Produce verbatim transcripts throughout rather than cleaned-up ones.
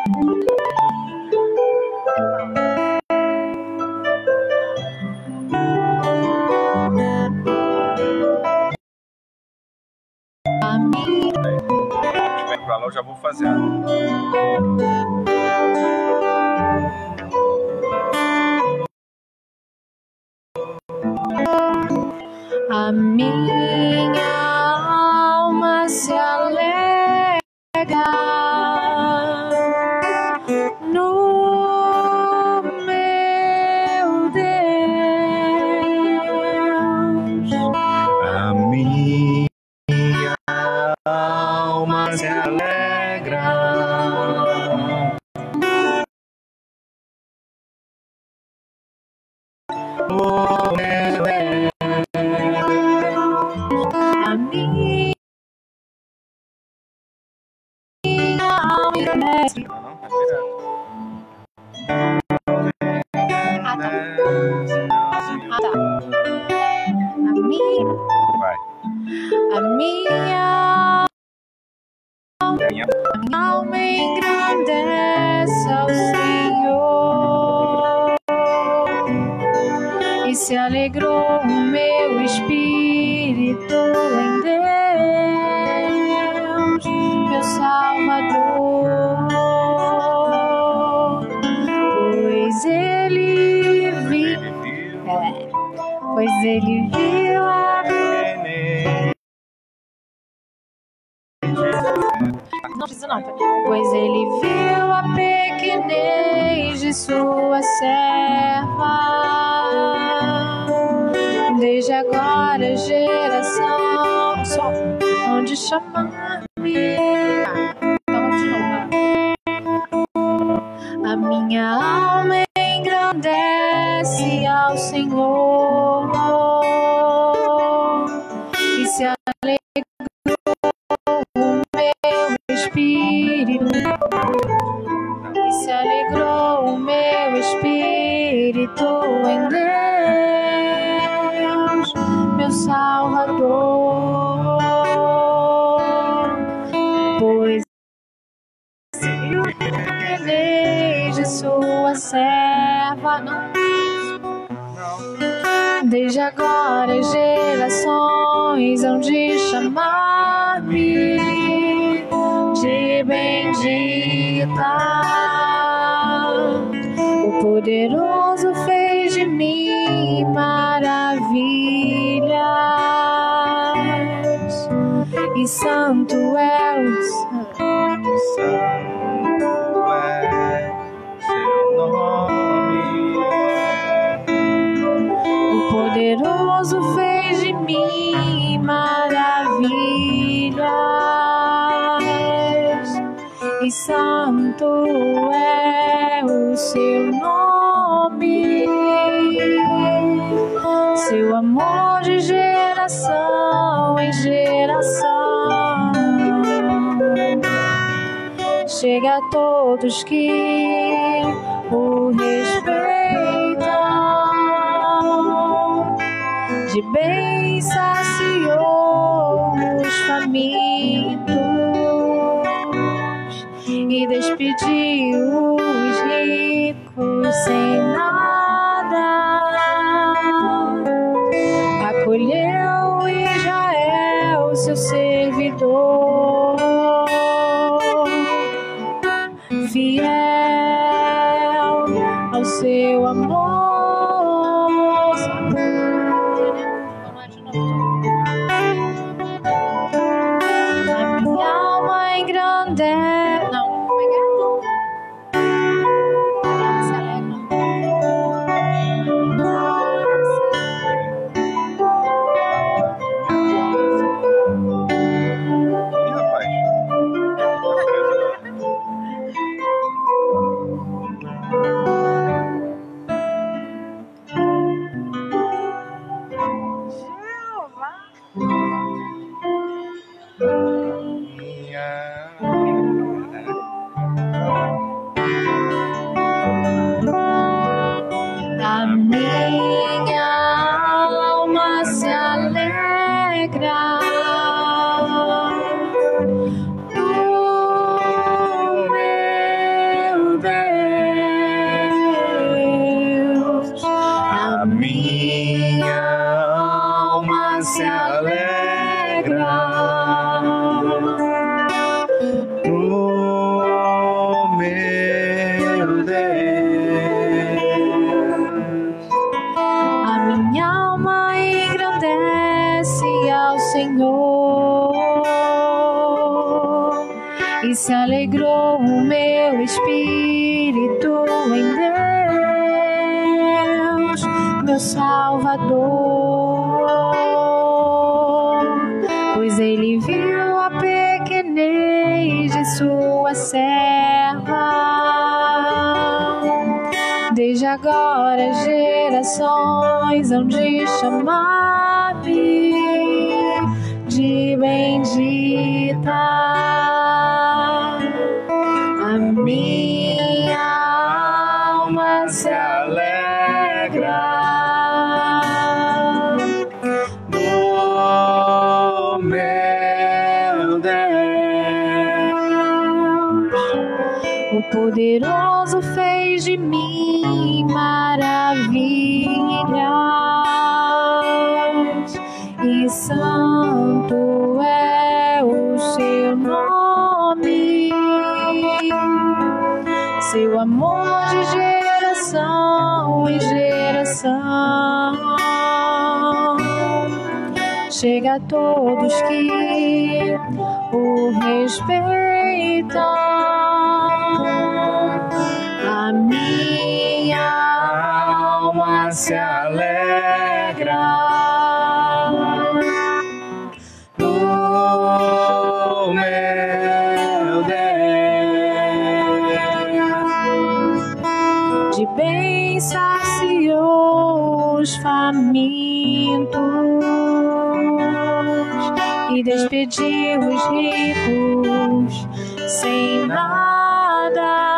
A minha... Vem pra lá, eu já vou fazendo. A minha alma se alegra no meu Deus. A minha alma se alegra no meu Deus. A minha alma se Ah, tá. Ah, tá. A minha... Vai. A minha... A minha alma engrandece ao Senhor e se alegrou o meu espírito em Deus, meu Salvador, pois Ele viu, é, pois Ele viu a Não precisa não, pois Ele viu a pequenez de sua serva. Desde agora geração só onde chamar-me. Então de novo. A minha alma engrandece ao Senhor e se alegra e se alegrou o meu espírito em Deus, meu Salvador, pois eu desde sua serva, não, desde agora gerações hão de chamar-me de bendita. O poderoso fez de mim maravilhas e santo é o seu nome. O poderoso fez de mim maravilhas e santo é o seu nome. Seu amor de geração em geração chega a todos que o respeitam. De bem saciou os famintos e despediu os ricos sem nada. Acolheu Israel, seu servidor, fiel ao seu amor. A minha alma engrandece. Não, como é que é? Ela se alegra. Ih, rapaz. meu Deus. A minha alma engrandece ao Senhor e se alegrou o meu espírito em Deus, meu Salvador, pois Ele viu a pequenez de sua serva. Desde agora gerações hão de chamar-me de bendita. A minha alma se alegra Oh, meu Deus, o poderoso fez de mim maravilhas, e santo é o seu nome. Seu amor de geração em geração chega a todos que o respeitam. A minha alma se alegra. oh, meu Deus, De bem saciou os famintos e despediu os ricos sem nada.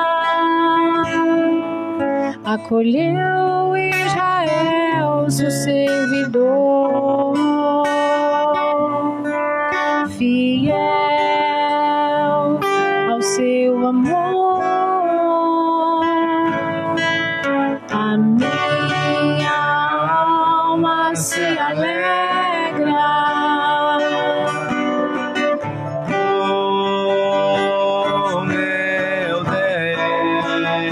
Acolheu Israel, seu servidor, fiel ao seu amor. A minha alma se alegra. oh, meu Deus,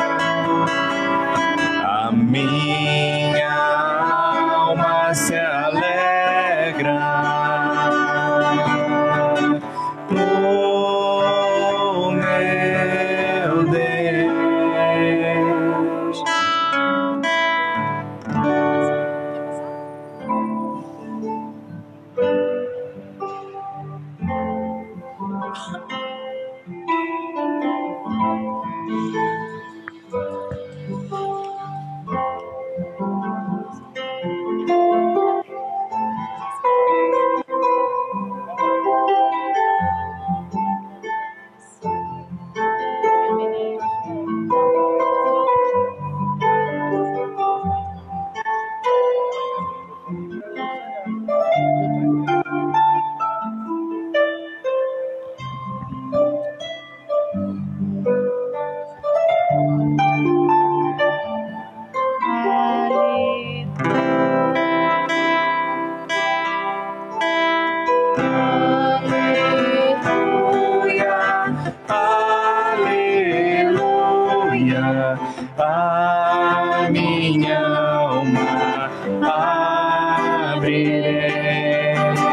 a minha alma se alegra. Oh, meu Deus. Aleluia, a minha alma abrirei.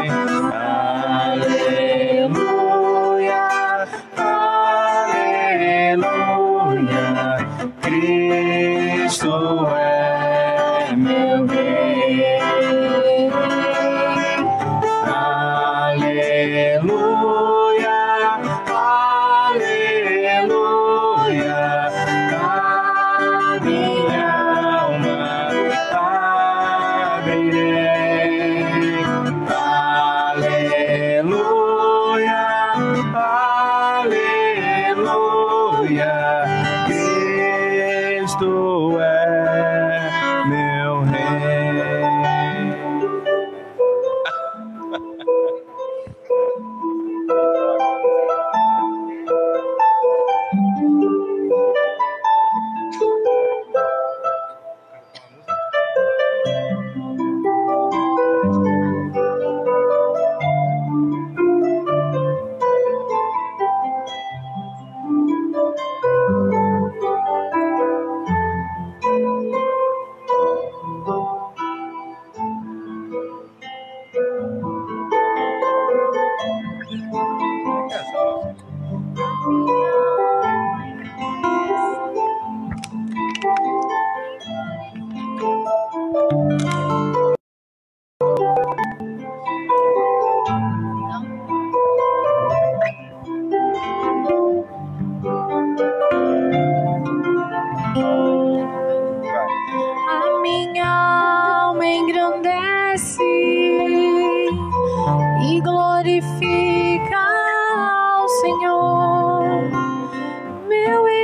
Aleluia, aleluia, Cristo é meu Rei. Aleluia, aleluia, a minha alma abrirei. Aleluia, aleluia, Cristo é meu Rei.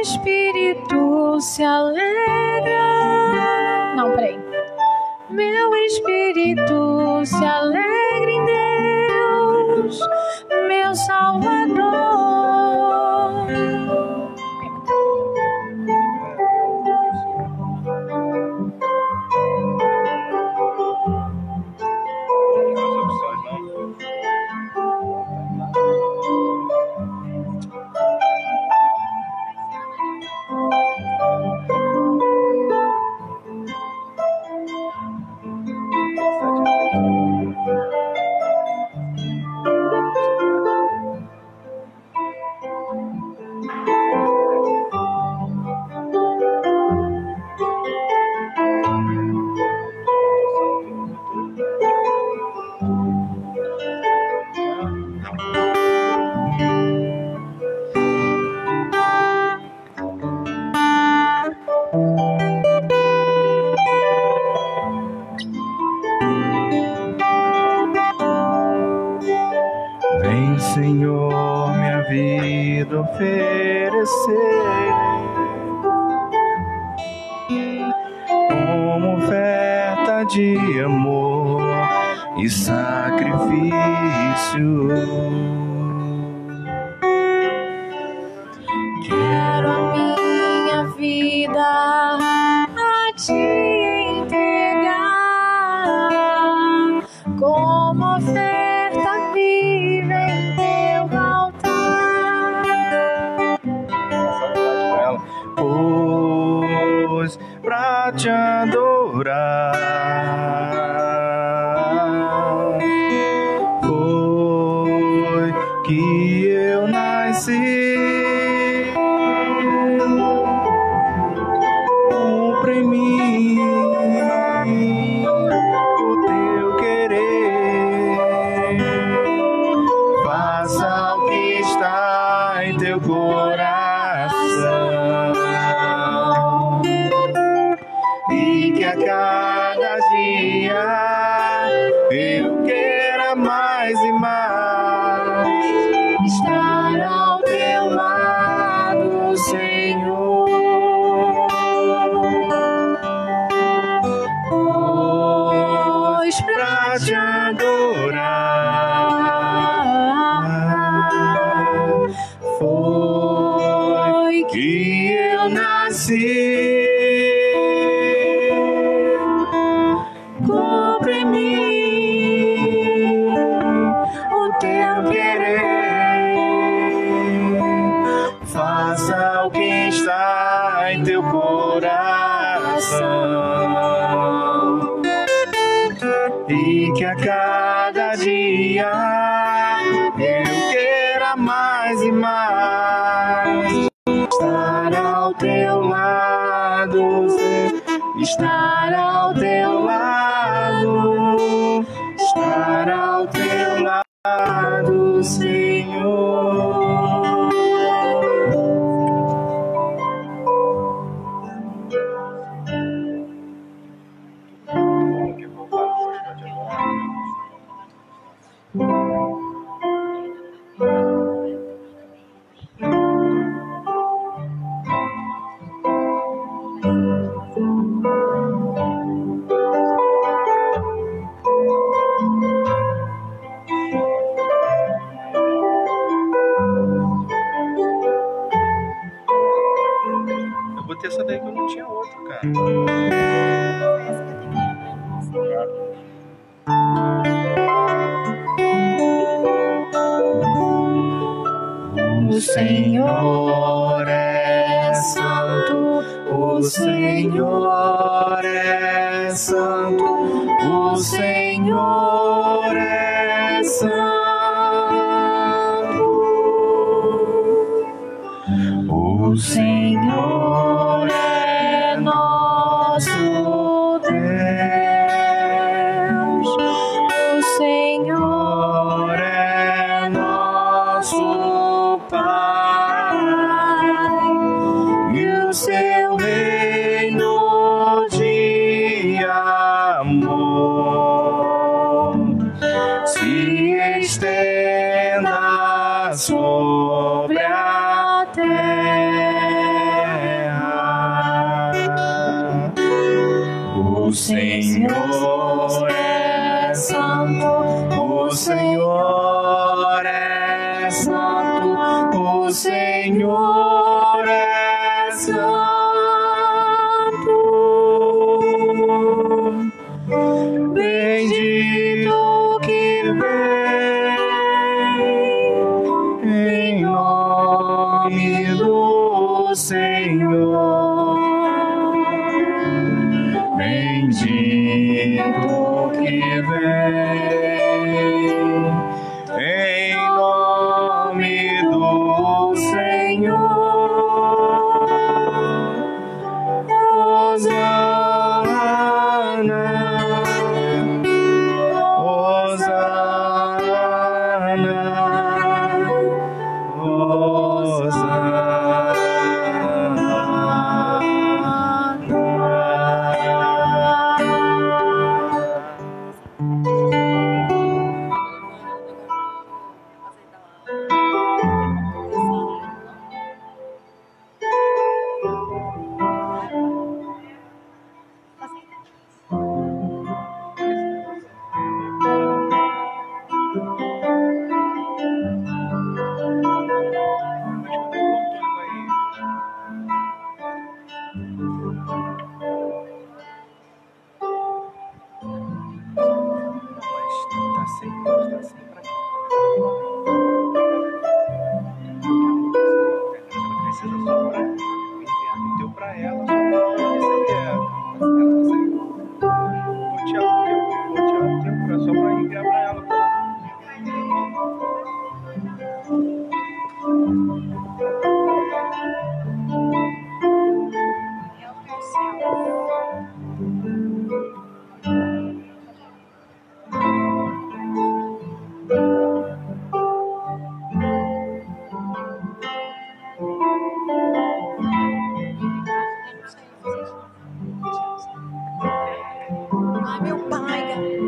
espírito se alegra. Não, peraí. Meu espírito se alegra em Deus, meu Salvador. Vem, Senhor, minha vida oferecer como oferta de amor e sacrifício. Quero a minha vida a te entregar como oferta viva em teu altar. Pois pra te adorar foi que eu nasci. Cumpre em mim o teu querer, faça o que está em teu coração, e que a cada dia eu queira mais e mais estar ao teu lado, Senhor. Pois pra te adorar foi que eu nasci. Cumpre em mim o teu querer, faça o que está em teu coração, e que a cada dia eu queira mais e mais estar ao teu lado, estar ao teu lado, estar ao teu lado, Senhor. Eu botei essa daí que eu não tinha outra, cara. O Senhor é santo, o Senhor é santo, o Senhor é santo. O Senhor é nosso Deus, o Senhor é nosso Pai, e o seu reino de amor se estenda sobre a terra. O Senhor é santo, o Senhor é santo, o Senhor é santo. Bendito que vem em nome do Senhor. Bendito que vem em nome do Senhor. Hosana, Hosana, Hosana. Ai, meu pai.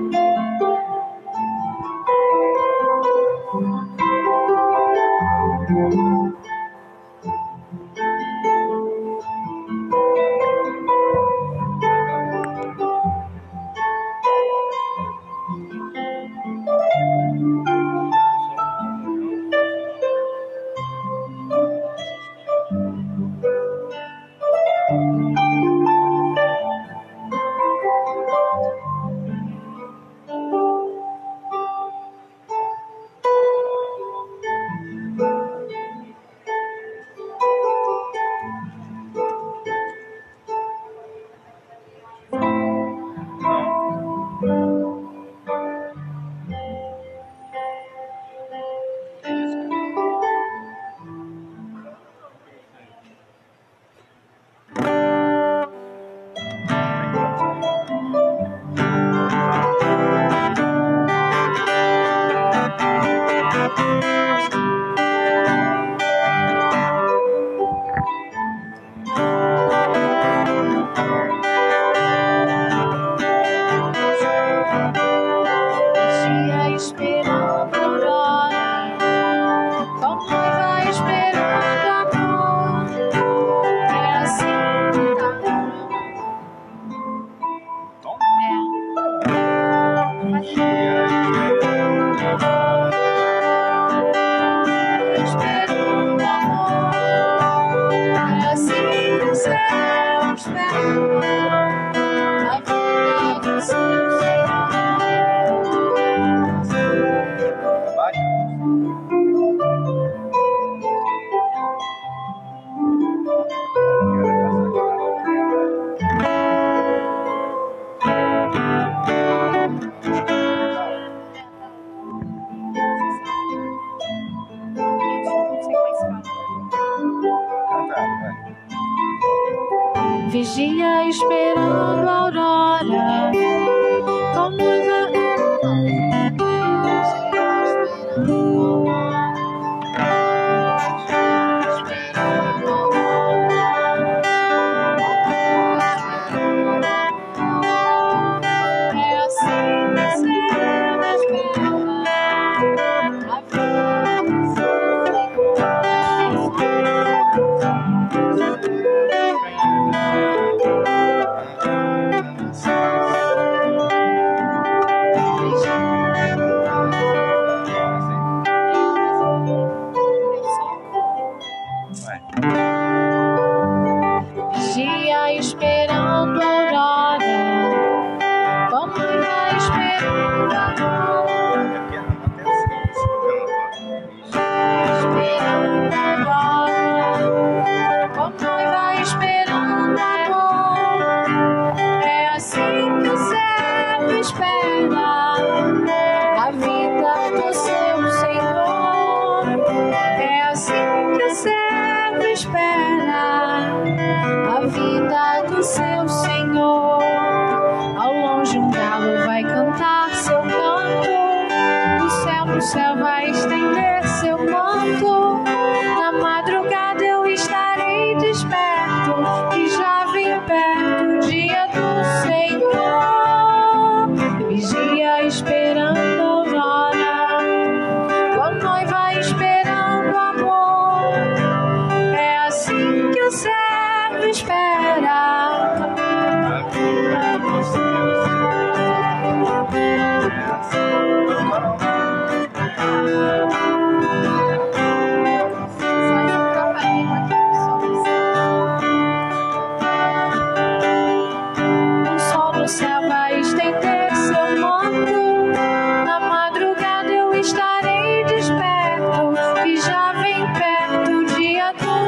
Vigia esperando a aurora, como na... É assim que você me espera, a vida. seu Senhor. Ao longe um galo vai cantar seu canto, do céu pro céu vai estender seu manto. Na madrugada eu estarei desperto, e já vim perto o dia do Senhor. Vigia esperando a aurora, com a noiva esperando amor. É assim que o servo espera. O sol no céu vai estender seu manto. Na madrugada eu estarei desperto, e já vem perto o dia do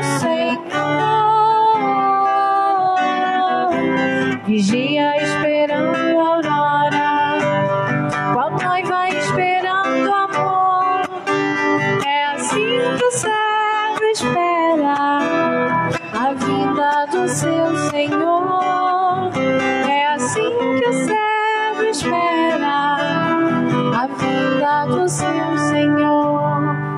Senhor. Vigia esperando a aurora, com a noiva esperando amor. É assim que o servo espera a vinda do seu Senhor. É assim que o servo espera a vinda do seu Senhor.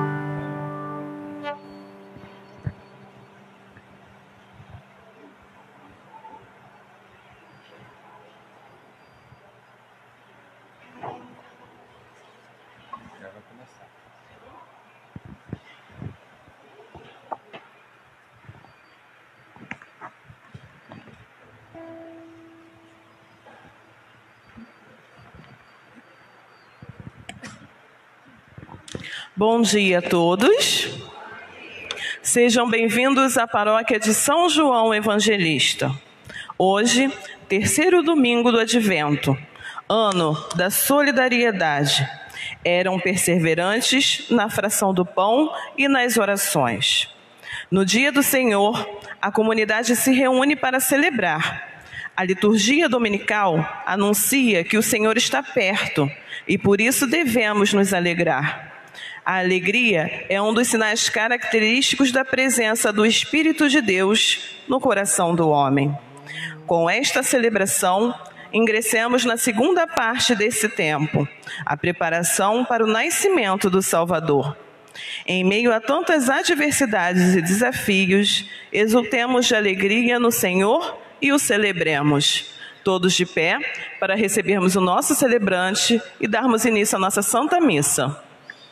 Já vai começar. Bom dia a todos. Sejam bem-vindos à paróquia de São João Evangelista. Hoje, terceiro domingo do Advento, ano da solidariedade. Eram perseverantes na fração do pão e nas orações. No dia do Senhor, a comunidade se reúne para celebrar. A liturgia dominical anuncia que o Senhor está perto e por isso devemos nos alegrar. A alegria é um dos sinais característicos da presença do Espírito de Deus no coração do homem. Com esta celebração, ingressemos na segunda parte desse tempo, a preparação para o nascimento do Salvador. Em meio a tantas adversidades e desafios, exultemos de alegria no Senhor e o celebremos. Todos de pé, para recebermos o nosso celebrante e darmos início à nossa Santa Missa.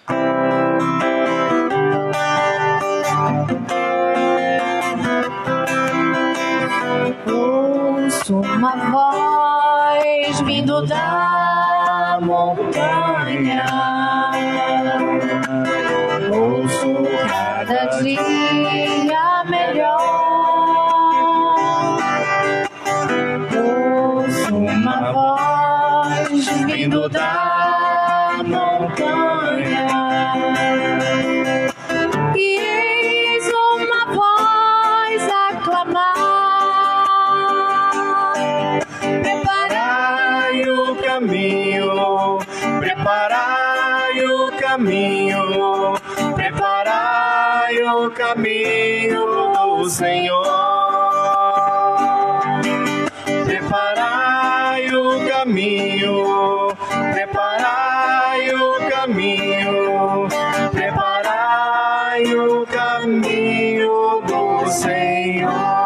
Ouço uma voz vindo da montanha. Ouço cada dia melhor. Ouço uma voz vindo da montanha. E eis uma voz a clamar. Preparai o caminho, preparai o caminho, preparai o caminho do Senhor. Preparai o caminho, preparai o caminho, preparai o caminho do Senhor.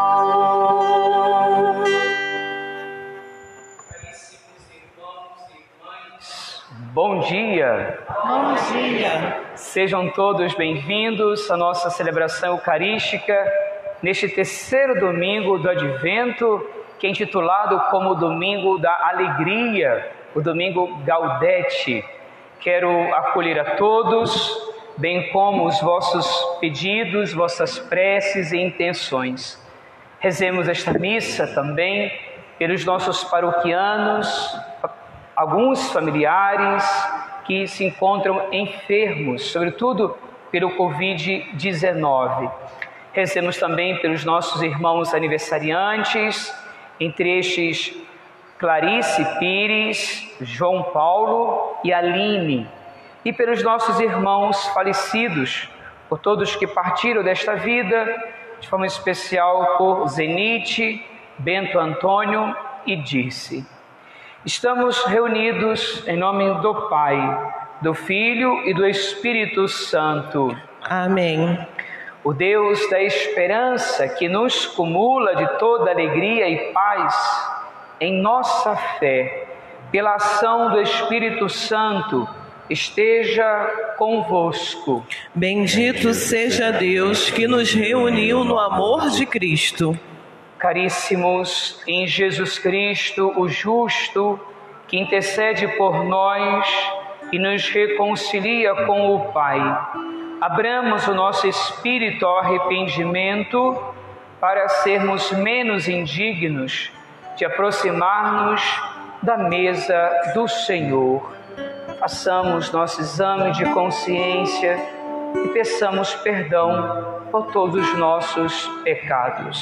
Bom dia! Bom dia! Sejam todos bem-vindos à nossa celebração eucarística neste terceiro domingo do Advento, que é intitulado como Domingo da Alegria, o Domingo Gaudete. Quero acolher a todos, bem como os vossos pedidos, vossas preces e intenções. Rezemos esta missa também pelos nossos paroquianos, alguns familiares que se encontram enfermos, sobretudo pelo covid dezenove. Rezemos também pelos nossos irmãos aniversariantes, entre estes Clarice Pires, João Paulo e Aline, e pelos nossos irmãos falecidos, por todos que partiram desta vida, de forma especial por Zenite, Bento Antônio e disse: estamos reunidos em nome do Pai, do Filho e do Espírito Santo. Amém. O Deus da esperança, que nos cumula de toda alegria e paz em nossa fé, pela ação do Espírito Santo, esteja convosco. Bendito seja Deus que nos reuniu no amor de Cristo. Caríssimos, em Jesus Cristo, o justo, que intercede por nós e nos reconcilia com o Pai, abramos o nosso espírito ao arrependimento para sermos menos indignos de aproximar-nos da mesa do Senhor. Façamos nosso exame de consciência e peçamos perdão por todos os nossos pecados.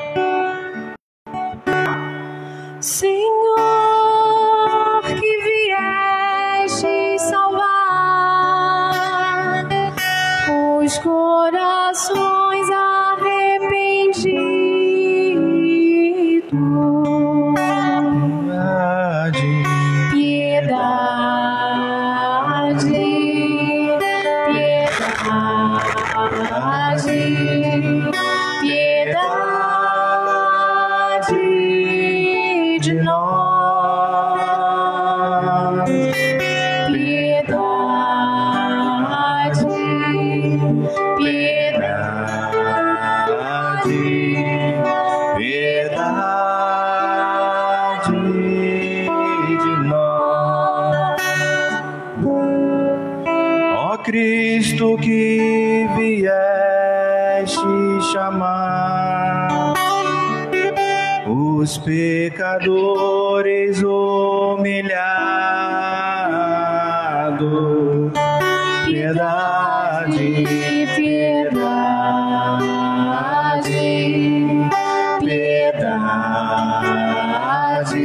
Senhor, que vieste salvar os corações arrependidos, piedade, piedade, piedade de nós, piedade, piedade, piedade de nós. Ó Cristo, que vieste chamar os pecadores humilhados, piedade, piedade, piedade,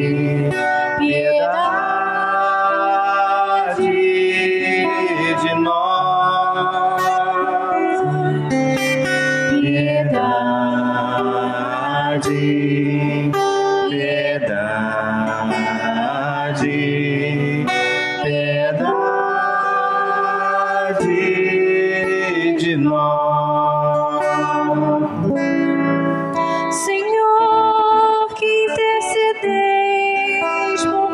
piedade de nós, piedade, piedade, piedade de nós. Senhor, que intercedeis por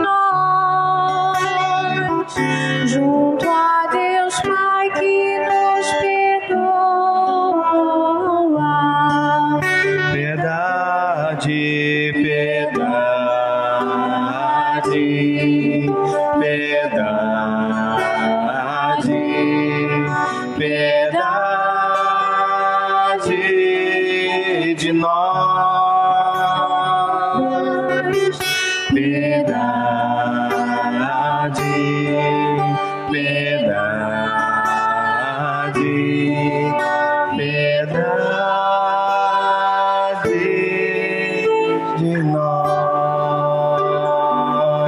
nós, junto a Deus Pai que nos perdoa. Piedade, piedade, piedade, piedade de nós, piedade, piedade, piedade de nós.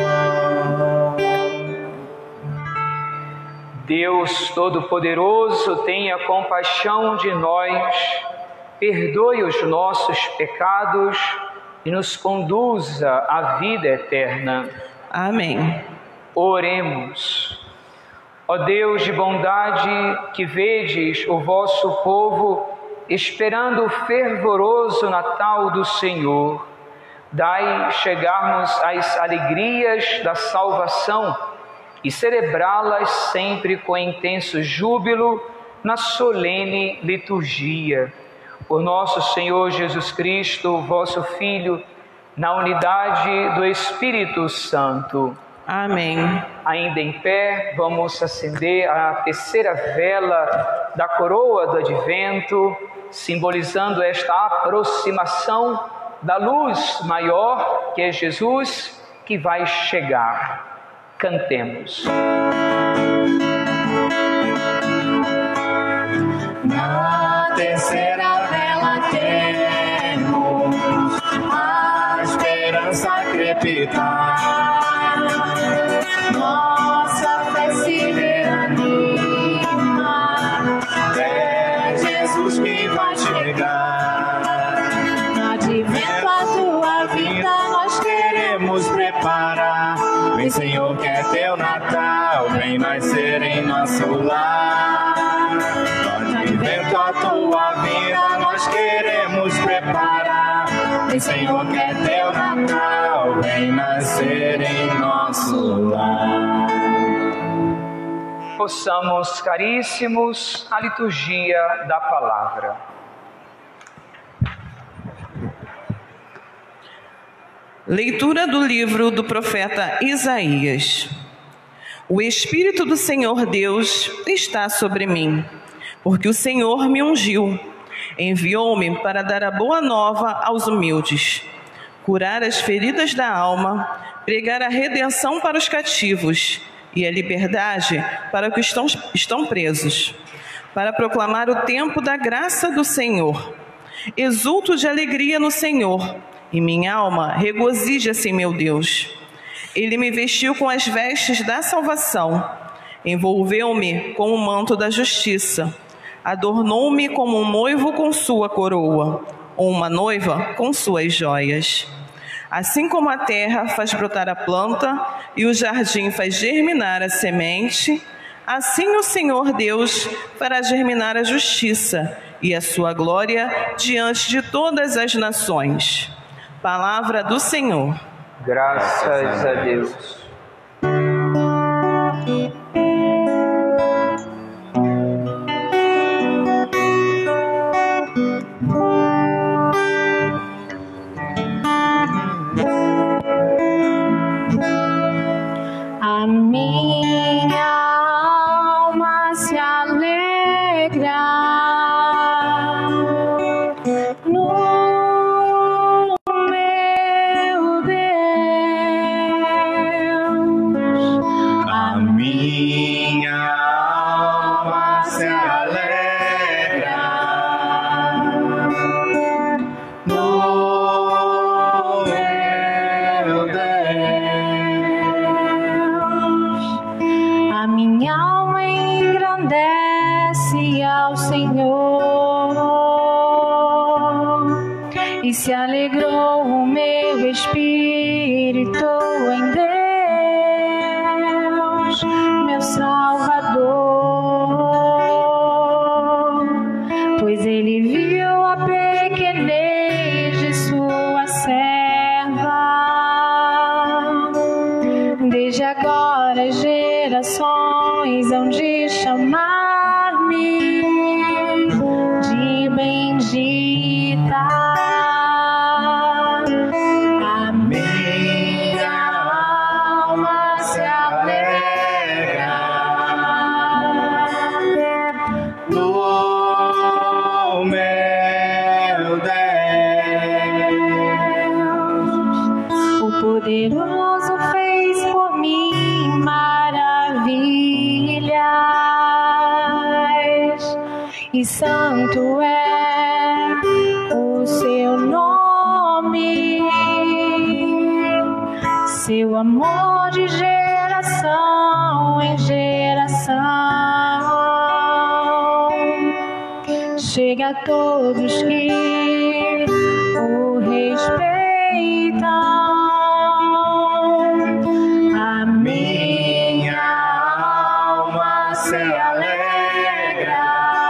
Deus Todo-Poderoso, tenha compaixão de nós, perdoe os nossos pecados e nos conduza à vida eterna. Amém. Oremos. Ó Deus de bondade, que vedes o vosso povo esperando o fervoroso Natal do Senhor, dai chegarmos às alegrias da salvação e celebrá-las sempre com intenso júbilo na solene liturgia. Por nosso Senhor Jesus Cristo, vosso Filho, na unidade do Espírito Santo. Amém. Ainda em pé, vamos acender a terceira vela da coroa do Advento, simbolizando esta aproximação da luz maior, que é Jesus, que vai chegar. Cantemos. Na terceira vela temos a esperança a crepitar. Nossa fé se reanima, é Jesus que vai chegar. No advento a tua Vem, Senhor, que é teu Natal, vem nascer em nosso lar. No advento a tua vinda nós queremos preparar. Vem, Senhor, que é teu Natal, vem nascer em nosso lar. Possamos, caríssimos, a liturgia da palavra. Leitura do livro do profeta Isaías. O Espírito do Senhor Deus está sobre mim, porque o Senhor me ungiu. Enviou-me para dar a boa nova aos humildes, curar as feridas da alma, pregar a redenção para os cativos e a liberdade para os que estão, estão presos, para proclamar o tempo da graça do Senhor. Exulto de alegria no Senhor, e minha alma regozija-se em meu Deus. Ele me vestiu com as vestes da salvação, envolveu-me com o manto da justiça, adornou-me como um noivo com sua coroa, ou uma noiva com suas joias. Assim como a terra faz brotar a planta e o jardim faz germinar a semente, assim o Senhor Deus fará germinar a justiça e a sua glória diante de todas as nações. Palavra do Senhor. Graças a Deus. A minha alma se alegra no meu Deus. A minha alma se alegra no meu Deus. A minha alma engrandece ao Senhor, e se alegrou o meu espírito em Deus, meu Salvador, pois ele viu a pequenez de sua serva. Desde agora as gerações hão de chamar-me de bendita. A minha alma se alegra no meu Deus. O poderoso fez por mim maravilhas, e santo é o seu nome. Seu amor de geração em geração chega a todos que o respeitam. A Minha alma se alegra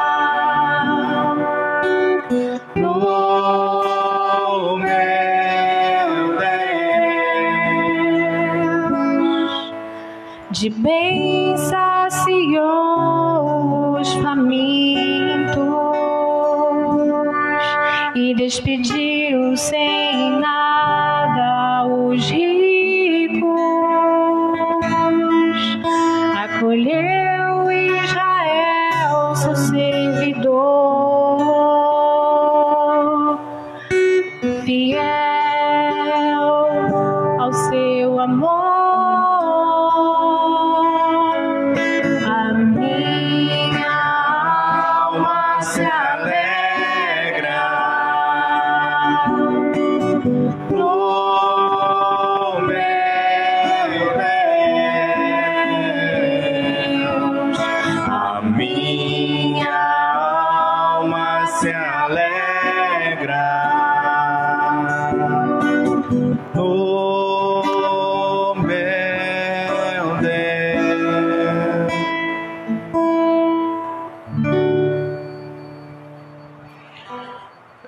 no meu Deus. de bem saciou os famintos e despediu sem nada os ricos. Acolheu Israel, seu servidor, fiel ao seu amor. A minha alma se alegra No meu Deus, a minha alma se alegra. No meu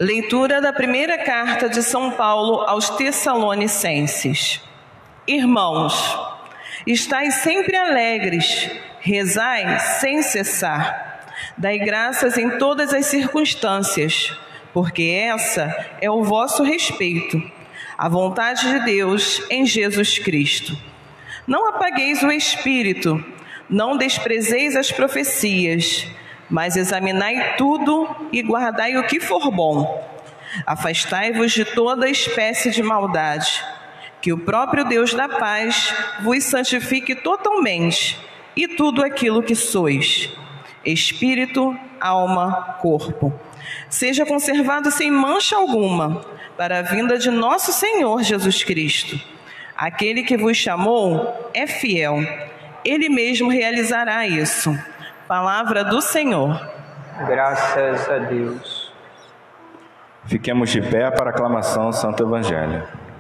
Leitura da primeira carta de São Paulo aos Tessalonicenses. Irmãos, estai sempre alegres, rezai sem cessar, dai graças em todas as circunstâncias, porque essa é o vosso respeito, a vontade de Deus em Jesus Cristo. Não apagueis o espírito, não desprezeis as profecias, mas examinai tudo e guardai o que for bom. Afastai-vos de toda espécie de maldade. Que o próprio Deus da paz vos santifique totalmente, e tudo aquilo que sois, espírito, alma, corpo, seja conservado sem mancha alguma, para a vinda de nosso Senhor Jesus Cristo. Aquele que vos chamou é fiel, Ele mesmo realizará isso. Palavra do Senhor. Graças a Deus. Fiquemos de pé para a aclamação do Santo Evangelho.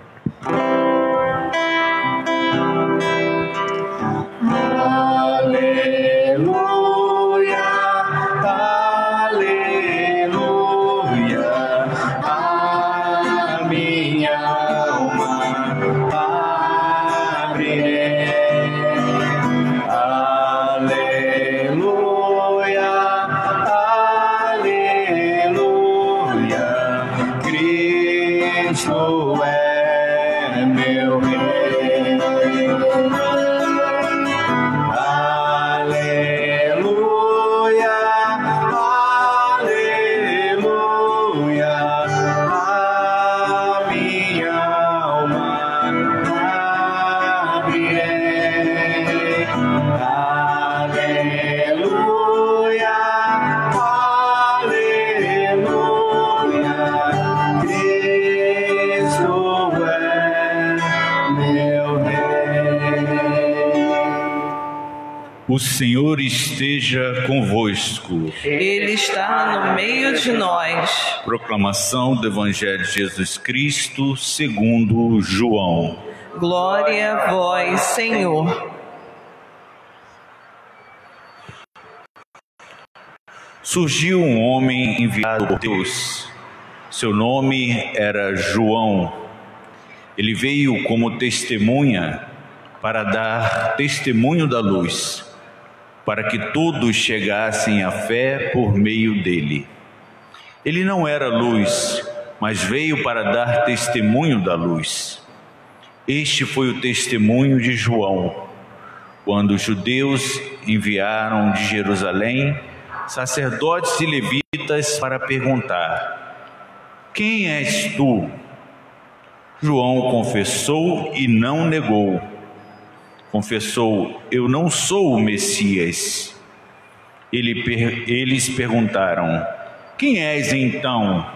O Senhor esteja convosco. Ele está no meio de nós. Proclamação do Evangelho de Jesus Cristo segundo João. Glória a vós, Senhor. Surgiu um homem enviado por Deus. Seu nome era João. Ele veio como testemunha para dar testemunho da luz, para que todos chegassem à fé por meio dele. Ele não era luz, mas veio para dar testemunho da luz. Este foi o testemunho de João, quando os judeus enviaram de Jerusalém sacerdotes e levitas para perguntar: quem és tu? João confessou e não negou. Confessou: eu não sou o Messias. Ele, eles perguntaram: quem és então?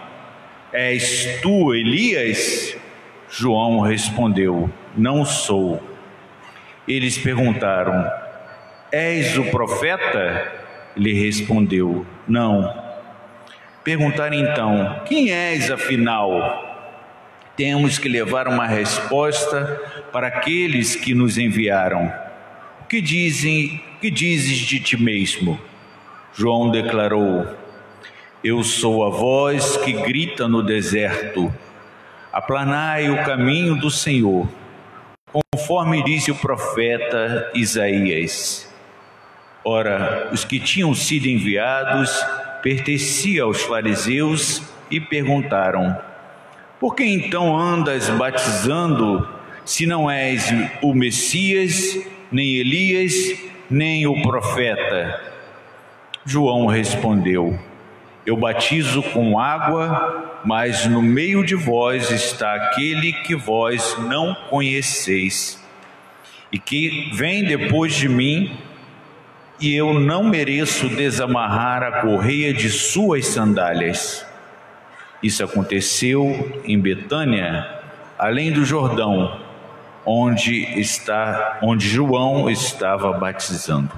És tu Elias? João respondeu: não sou. Eles perguntaram: és o profeta? Ele respondeu: não. Perguntaram então: quem és afinal? Temos que levar uma resposta para aqueles que nos enviaram. O que dizem, que dizes de ti mesmo? João declarou: eu sou a voz que grita no deserto, aplanai o caminho do Senhor, conforme disse o profeta Isaías. Ora, os que tinham sido enviados pertenciam aos fariseus e perguntaram: por que então andas batizando, se não és o Messias, nem Elias, nem o profeta? João respondeu: eu batizo com água, mas no meio de vós está aquele que vós não conheceis, e que vem depois de mim, e eu não mereço desamarrar a correia de suas sandálias. Isso aconteceu em Betânia, além do Jordão, onde está, onde João estava batizando.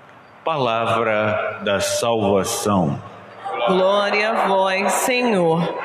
Palavra da salvação. Glória a vós, Senhor.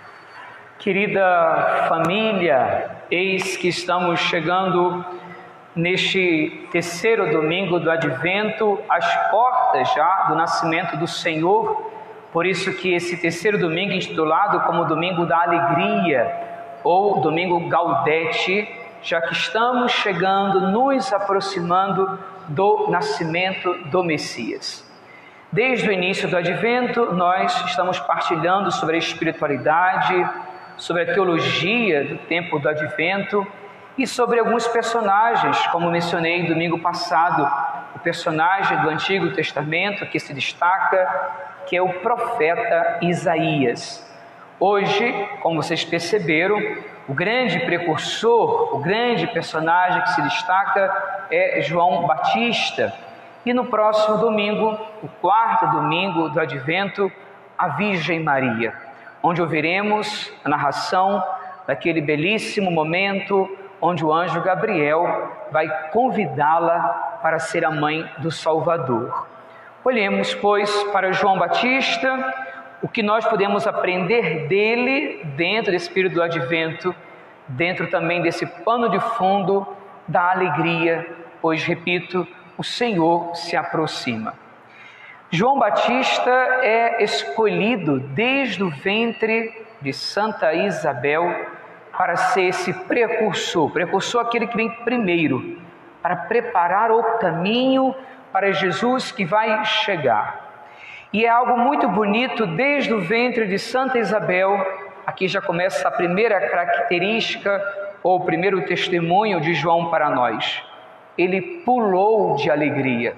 Querida família, eis que estamos chegando neste terceiro domingo do Advento, às portas já do nascimento do Senhor. Por isso que esse terceiro domingo é intitulado como Domingo da Alegria, ou Domingo Gaudete, já que estamos chegando, nos aproximando do nascimento do Messias. Desde o início do Advento, nós estamos partilhando sobre a espiritualidade, sobre a teologia do tempo do Advento e sobre alguns personagens, como mencionei domingo passado, o personagem do Antigo Testamento que se destaca, que é o profeta Isaías. Hoje, como vocês perceberam, o grande precursor, o grande personagem que se destaca é João Batista. E no próximo domingo, o quarto domingo do Advento, a Virgem Maria, onde ouviremos a narração daquele belíssimo momento onde o anjo Gabriel vai convidá-la para ser a mãe do Salvador. Olhemos, pois, para João Batista, o que nós podemos aprender dele dentro desse período do Advento, dentro também desse pano de fundo da alegria, pois, repito, o Senhor se aproxima. João Batista é escolhido desde o ventre de Santa Isabel para ser esse precursor, precursor aquele que vem primeiro, para preparar o caminho para Jesus que vai chegar. E é algo muito bonito, desde o ventre de Santa Isabel, aqui já começa a primeira característica, ou o primeiro testemunho de João para nós. Ele pulou de alegria.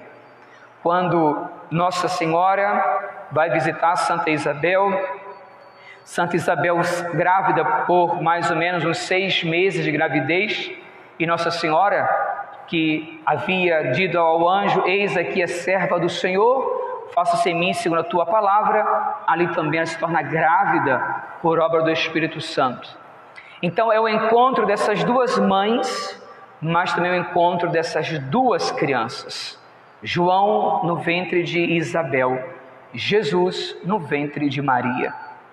Quando Nossa Senhora vai visitar Santa Isabel, Santa Isabel grávida por mais ou menos uns seis meses de gravidez, e Nossa Senhora, que havia dito ao anjo, eis aqui a serva do Senhor, faça-se em mim segundo a tua palavra, ali também ela se torna grávida por obra do Espírito Santo. Então é o encontro dessas duas mães, mas também o encontro dessas duas crianças. João no ventre de Isabel, Jesus no ventre de Maria.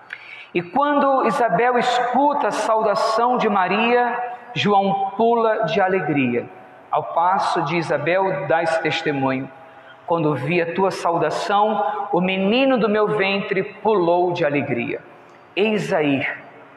E quando Isabel escuta a saudação de Maria, João pula de alegria. Ao passo de Isabel dá esse testemunho. Quando vi a tua saudação, o menino do meu ventre pulou de alegria. Eis aí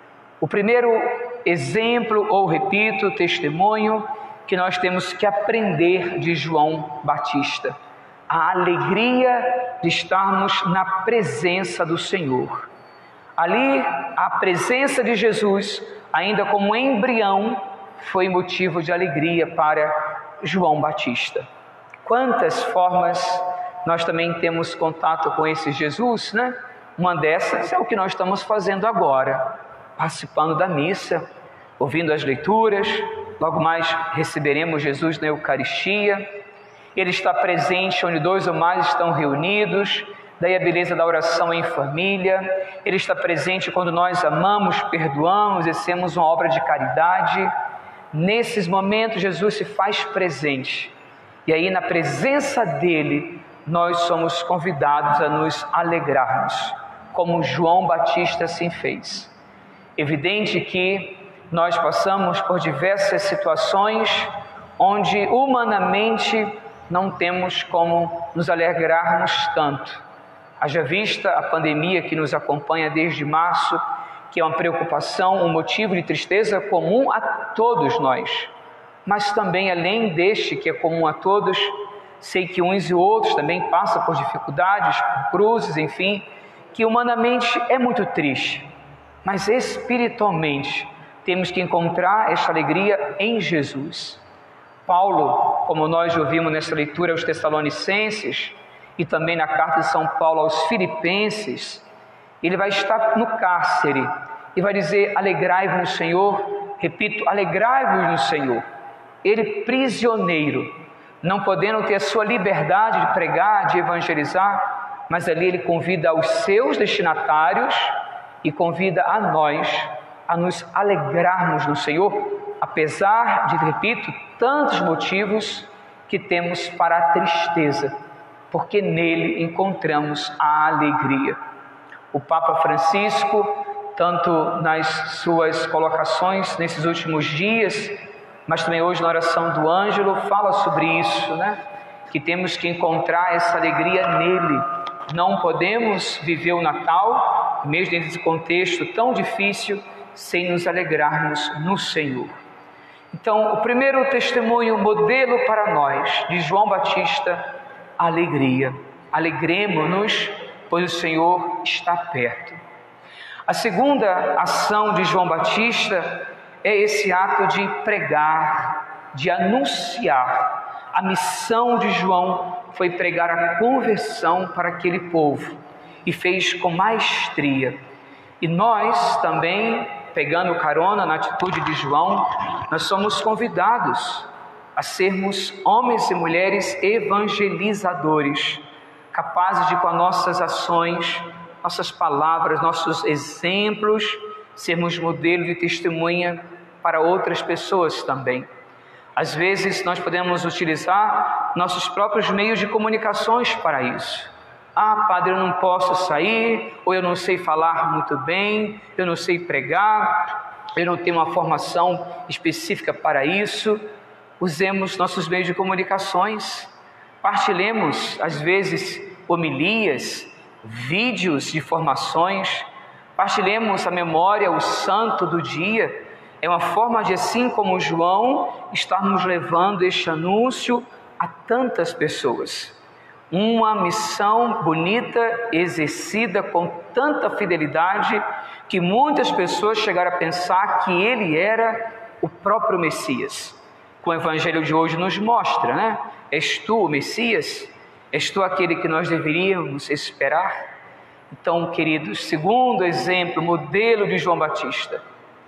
o primeiro exemplo, ou repito, testemunho que nós temos que aprender de João Batista. A alegria de estarmos na presença do Senhor. Ali, a presença de Jesus, ainda como embrião, foi motivo de alegria para João Batista. Quantas formas nós também temos contato com esse Jesus, né? Uma dessas é o que nós estamos fazendo agora, participando da missa, ouvindo as leituras. Logo mais receberemos Jesus na Eucaristia. Ele está presente onde dois ou mais estão reunidos. Daí a beleza da oração em família. Ele está presente quando nós amamos, perdoamos, exercemos uma obra de caridade. Nesses momentos Jesus se faz presente. E aí na presença dele nós somos convidados a nos alegrarmos, como João Batista assim fez. Evidente que nós passamos por diversas situações onde humanamente não temos como nos alegrarmos tanto. Haja vista a pandemia que nos acompanha desde março, que é uma preocupação, um motivo de tristeza comum a todos nós. Mas também, além deste que é comum a todos, sei que uns e outros também passam por dificuldades, por cruzes, enfim, que humanamente é muito triste. Mas espiritualmente temos que encontrar esta alegria em Jesus. Paulo, como nós ouvimos nessa leitura aos Tessalonicenses, e também na carta de São Paulo aos Filipenses, ele vai estar no cárcere e vai dizer, alegrai-vos no Senhor, repito, alegrai-vos no Senhor. Ele prisioneiro, não podendo ter a sua liberdade de pregar, de evangelizar, mas ali ele convida os seus destinatários e convida a nós a nos alegrarmos no Senhor, apesar de, repito, tantos motivos que temos para a tristeza, porque nele encontramos a alegria. O Papa Francisco, tanto nas suas colocações nesses últimos dias, mas também hoje na oração do Ângelo fala sobre isso, né? Que temos que encontrar essa alegria nele. Não podemos viver o Natal, mesmo dentro desse contexto tão difícil, sem nos alegrarmos no Senhor. Então, o primeiro testemunho, modelo para nós, de João Batista, alegria. Alegremo-nos, pois o Senhor está perto. A segunda ação de João Batista é esse ato de pregar, de anunciar. A missão de João foi pregar a conversão para aquele povo e fez com maestria. E nós também, pegando carona na atitude de João, nós somos convidados a sermos homens e mulheres evangelizadores, capazes de, com as nossas ações, nossas palavras, nossos exemplos, sermos modelo de testemunha para outras pessoas também. Às vezes nós podemos utilizar nossos próprios meios de comunicações para isso. Ah, padre, eu não posso sair, ou eu não sei falar muito bem, eu não sei pregar, eu não tenho uma formação específica para isso. Usemos nossos meios de comunicações, partilhemos, às vezes, homilias, vídeos de formações, partilhemos a memória, o santo do dia. É uma forma de, assim como João, estarmos levando este anúncio a tantas pessoas. Uma missão bonita, exercida com tanta fidelidade, que muitas pessoas chegaram a pensar que ele era o próprio Messias. Como o Evangelho de hoje nos mostra, né? És tu o Messias? És tu aquele que nós deveríamos esperar? Então, queridos, segundo exemplo, modelo de João Batista,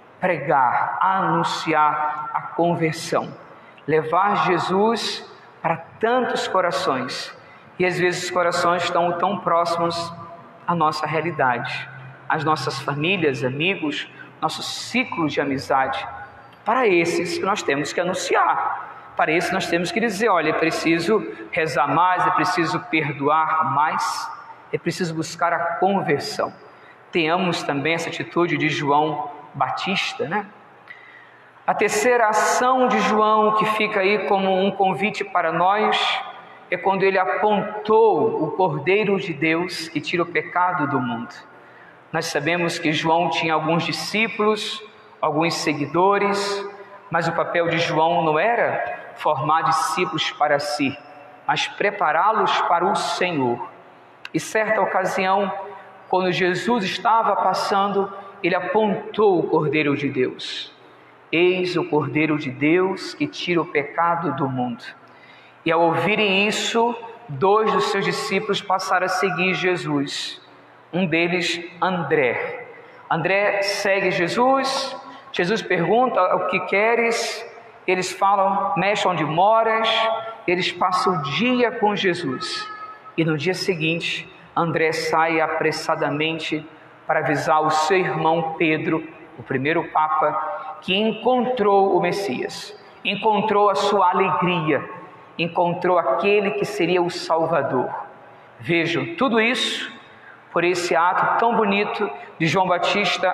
pregar, anunciar a conversão, levar Jesus para tantos corações, e às vezes os corações estão tão próximos à nossa realidade, às nossas famílias, amigos, nossos ciclos de amizade. Para esses que nós temos que anunciar, para esses nós temos que dizer, olha, é preciso rezar mais, é preciso perdoar mais, é preciso buscar a conversão. Tenhamos também essa atitude de João Batista, né? A terceira ação de João, que fica aí como um convite para nós, é quando ele apontou o Cordeiro de Deus que tira o pecado do mundo. Nós sabemos que João tinha alguns discípulos, alguns seguidores, mas o papel de João não era formar discípulos para si, mas prepará-los para o Senhor. E certa ocasião, quando Jesus estava passando, ele apontou o Cordeiro de Deus. Eis o Cordeiro de Deus que tira o pecado do mundo. E ao ouvirem isso, dois dos seus discípulos passaram a seguir Jesus. Um deles, André. André segue Jesus. Jesus pergunta, o que queres? Eles falam, mestre, onde moras? Eles passam o dia com Jesus. E no dia seguinte, André sai apressadamente para avisar o seu irmão Pedro, o primeiro Papa, que encontrou o Messias, encontrou a sua alegria, encontrou aquele que seria o Salvador. Vejam, tudo isso por esse ato tão bonito de João Batista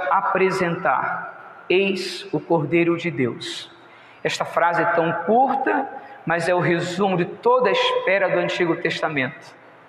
apresentar: eis o Cordeiro de Deus. Esta frase é tão curta, mas é o resumo de toda a espera do Antigo Testamento.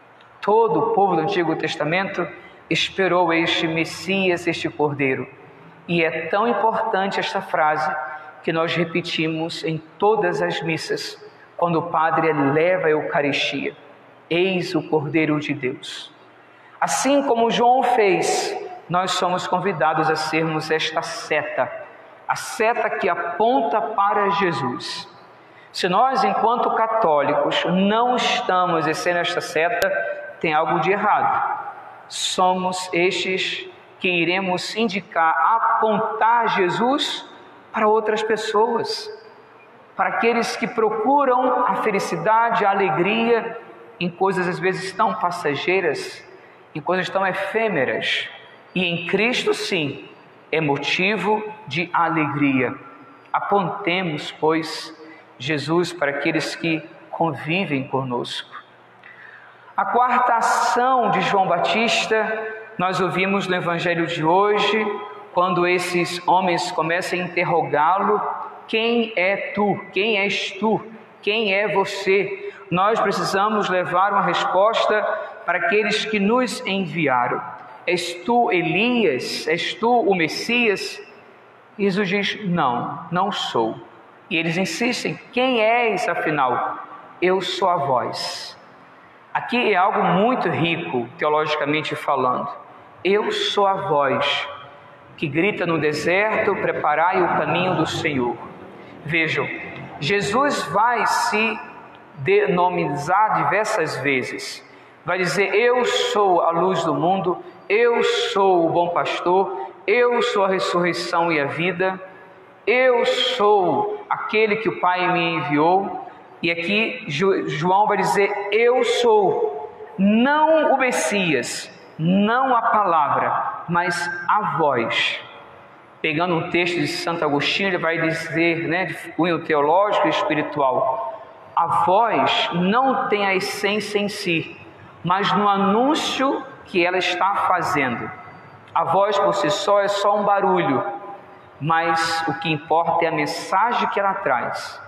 Todo o povo do Antigo Testamento esperou este Messias, este Cordeiro. E é tão importante esta frase que nós repetimos em todas as missas, quando o Padre eleva a Eucaristia: eis o Cordeiro de Deus. Assim como João fez, nós somos convidados a sermos esta seta, a seta que aponta para Jesus. Se nós, enquanto católicos, não estamos exercendo esta seta, tem algo de errado. Somos estes que iremos indicar, apontar Jesus para outras pessoas, para aqueles que procuram a felicidade, a alegria em coisas às vezes tão passageiras, em coisas tão efêmeras. E em Cristo, sim, é motivo de alegria. Apontemos, pois, Jesus para aqueles que convivem conosco. A quarta ação de João Batista, nós ouvimos no Evangelho de hoje, quando esses homens começam a interrogá-lo: quem é tu? Quem és tu? Quem é você? Nós precisamos levar uma resposta para aqueles que nos enviaram. És tu Elias? És tu o Messias? E Jesus diz, não, não sou. E eles insistem, quem és afinal? Eu sou a voz. Aqui é algo muito rico, teologicamente falando. Eu sou a voz que grita no deserto, preparai o caminho do Senhor. Vejam, Jesus vai se denominizar diversas vezes. Vai dizer, eu sou a luz do mundo, eu sou o bom pastor, eu sou a ressurreição e a vida, eu sou aquele que o Pai me enviou. E aqui João vai dizer, eu sou, não o Messias, não a palavra, mas a voz. Pegando um texto de Santo Agostinho, ele vai dizer, né, de cunho teológico e espiritual, a voz não tem a essência em si, mas no anúncio que ela está fazendo. A voz por si só é só um barulho, mas o que importa é a mensagem que ela traz.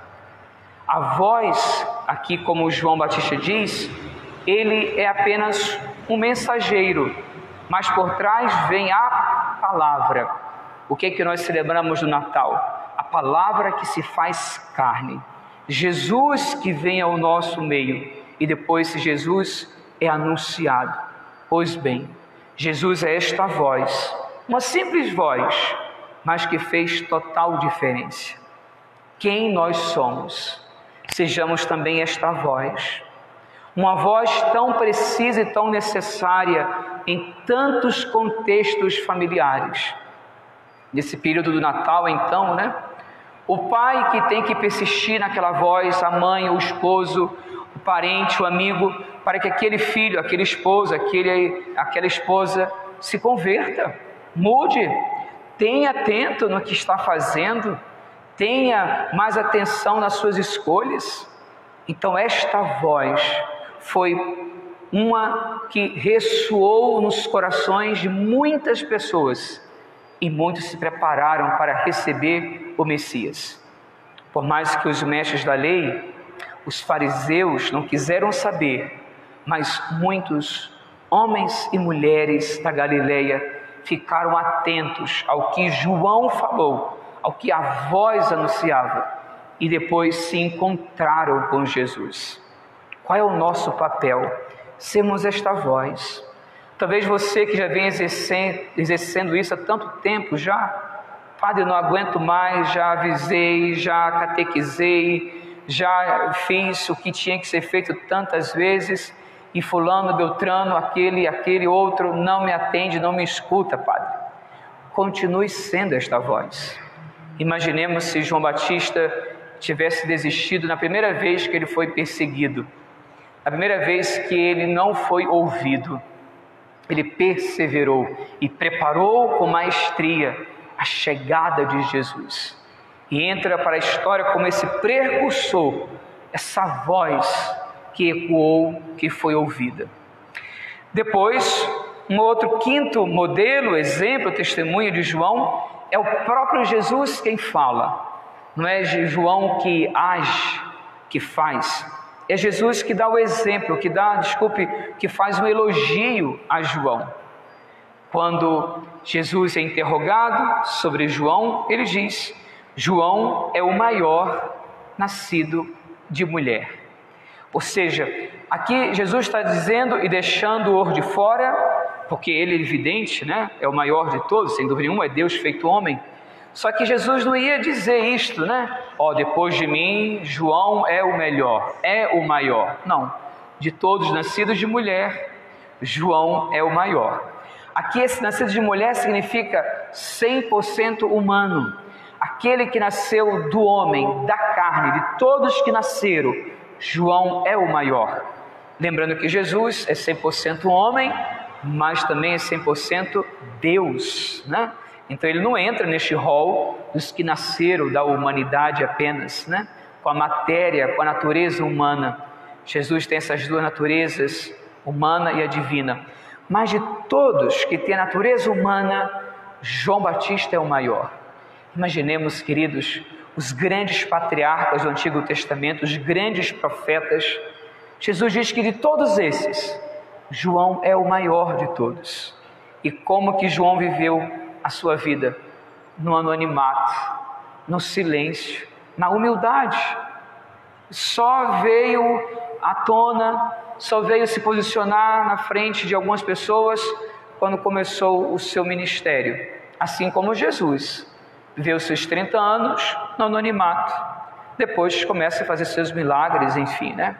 A voz, aqui como João Batista diz, ele é apenas um mensageiro, mas por trás vem a palavra. O que é que nós celebramos no Natal? A palavra que se faz carne. Jesus que vem ao nosso meio e depois Jesus é anunciado. Pois bem, Jesus é esta voz, uma simples voz, mas que fez total diferença. Quem nós somos? Sejamos também esta voz. Uma voz tão precisa e tão necessária em tantos contextos familiares. Nesse período do Natal, então, né? O pai que tem que persistir naquela voz, a mãe, o esposo, o parente, o amigo, para que aquele filho, aquele esposo, aquele, aquela esposa se converta, mude, tenha atento no que está fazendo, tenha mais atenção nas suas escolhas. Então esta voz foi uma que ressoou nos corações de muitas pessoas e muitos se prepararam para receber o Messias. Por mais que os mestres da lei, os fariseus, não quiseram saber, mas muitos homens e mulheres da Galileia ficaram atentos ao que João falou, ao que a voz anunciava, e depois se encontraram com Jesus. Qual é o nosso papel? Sermos esta voz. Talvez você que já vem exercendo, exercendo isso há tanto tempo já, Padre, eu não aguento mais, já avisei, já catequizei, já fiz o que tinha que ser feito tantas vezes, e fulano, beltrano, aquele, aquele outro não me atende, não me escuta, Padre. Continue sendo esta voz. Imaginemos se João Batista tivesse desistido na primeira vez que ele foi perseguido, a primeira vez que ele não foi ouvido. Ele perseverou e preparou com maestria a chegada de Jesus. E entra para a história como esse precursor, essa voz que ecoou, que foi ouvida. Depois, um outro quinto modelo, exemplo, testemunho de João, é o próprio Jesus quem fala. Não é João que age, que faz. É Jesus que dá o exemplo, que dá, desculpe, que faz um elogio a João. Quando Jesus é interrogado sobre João, ele diz, João é o maior nascido de mulher. Ou seja, aqui Jesus está dizendo e deixando o ouro de fora, porque ele é evidente, né? É o maior de todos, sem dúvida nenhuma, é Deus feito homem. Só que Jesus não ia dizer isto, né? Ó, oh, depois de mim, João é o melhor, é o maior. Não, de todos nascidos de mulher, João é o maior. Aqui esse nascido de mulher significa cem por cento humano. Aquele que nasceu do homem, da carne, de todos que nasceram, João é o maior. Lembrando que Jesus é cem por cento homem, mas também é cem por cento Deus, né? Então ele não entra neste rol dos que nasceram da humanidade apenas, né? Com a matéria, com a natureza humana. Jesus tem essas duas naturezas, humana e a divina. Mas de todos que têm a natureza humana, João Batista é o maior. Imaginemos, queridos, os grandes patriarcas do Antigo Testamento, os grandes profetas, Jesus diz que de todos esses, João é o maior de todos. E como que João viveu a sua vida? No anonimato, no silêncio, na humildade. Só veio à tona, só veio se posicionar na frente de algumas pessoas quando começou o seu ministério. Assim como Jesus viveu seus trinta anos no anonimato, depois começa a fazer seus milagres, enfim, né?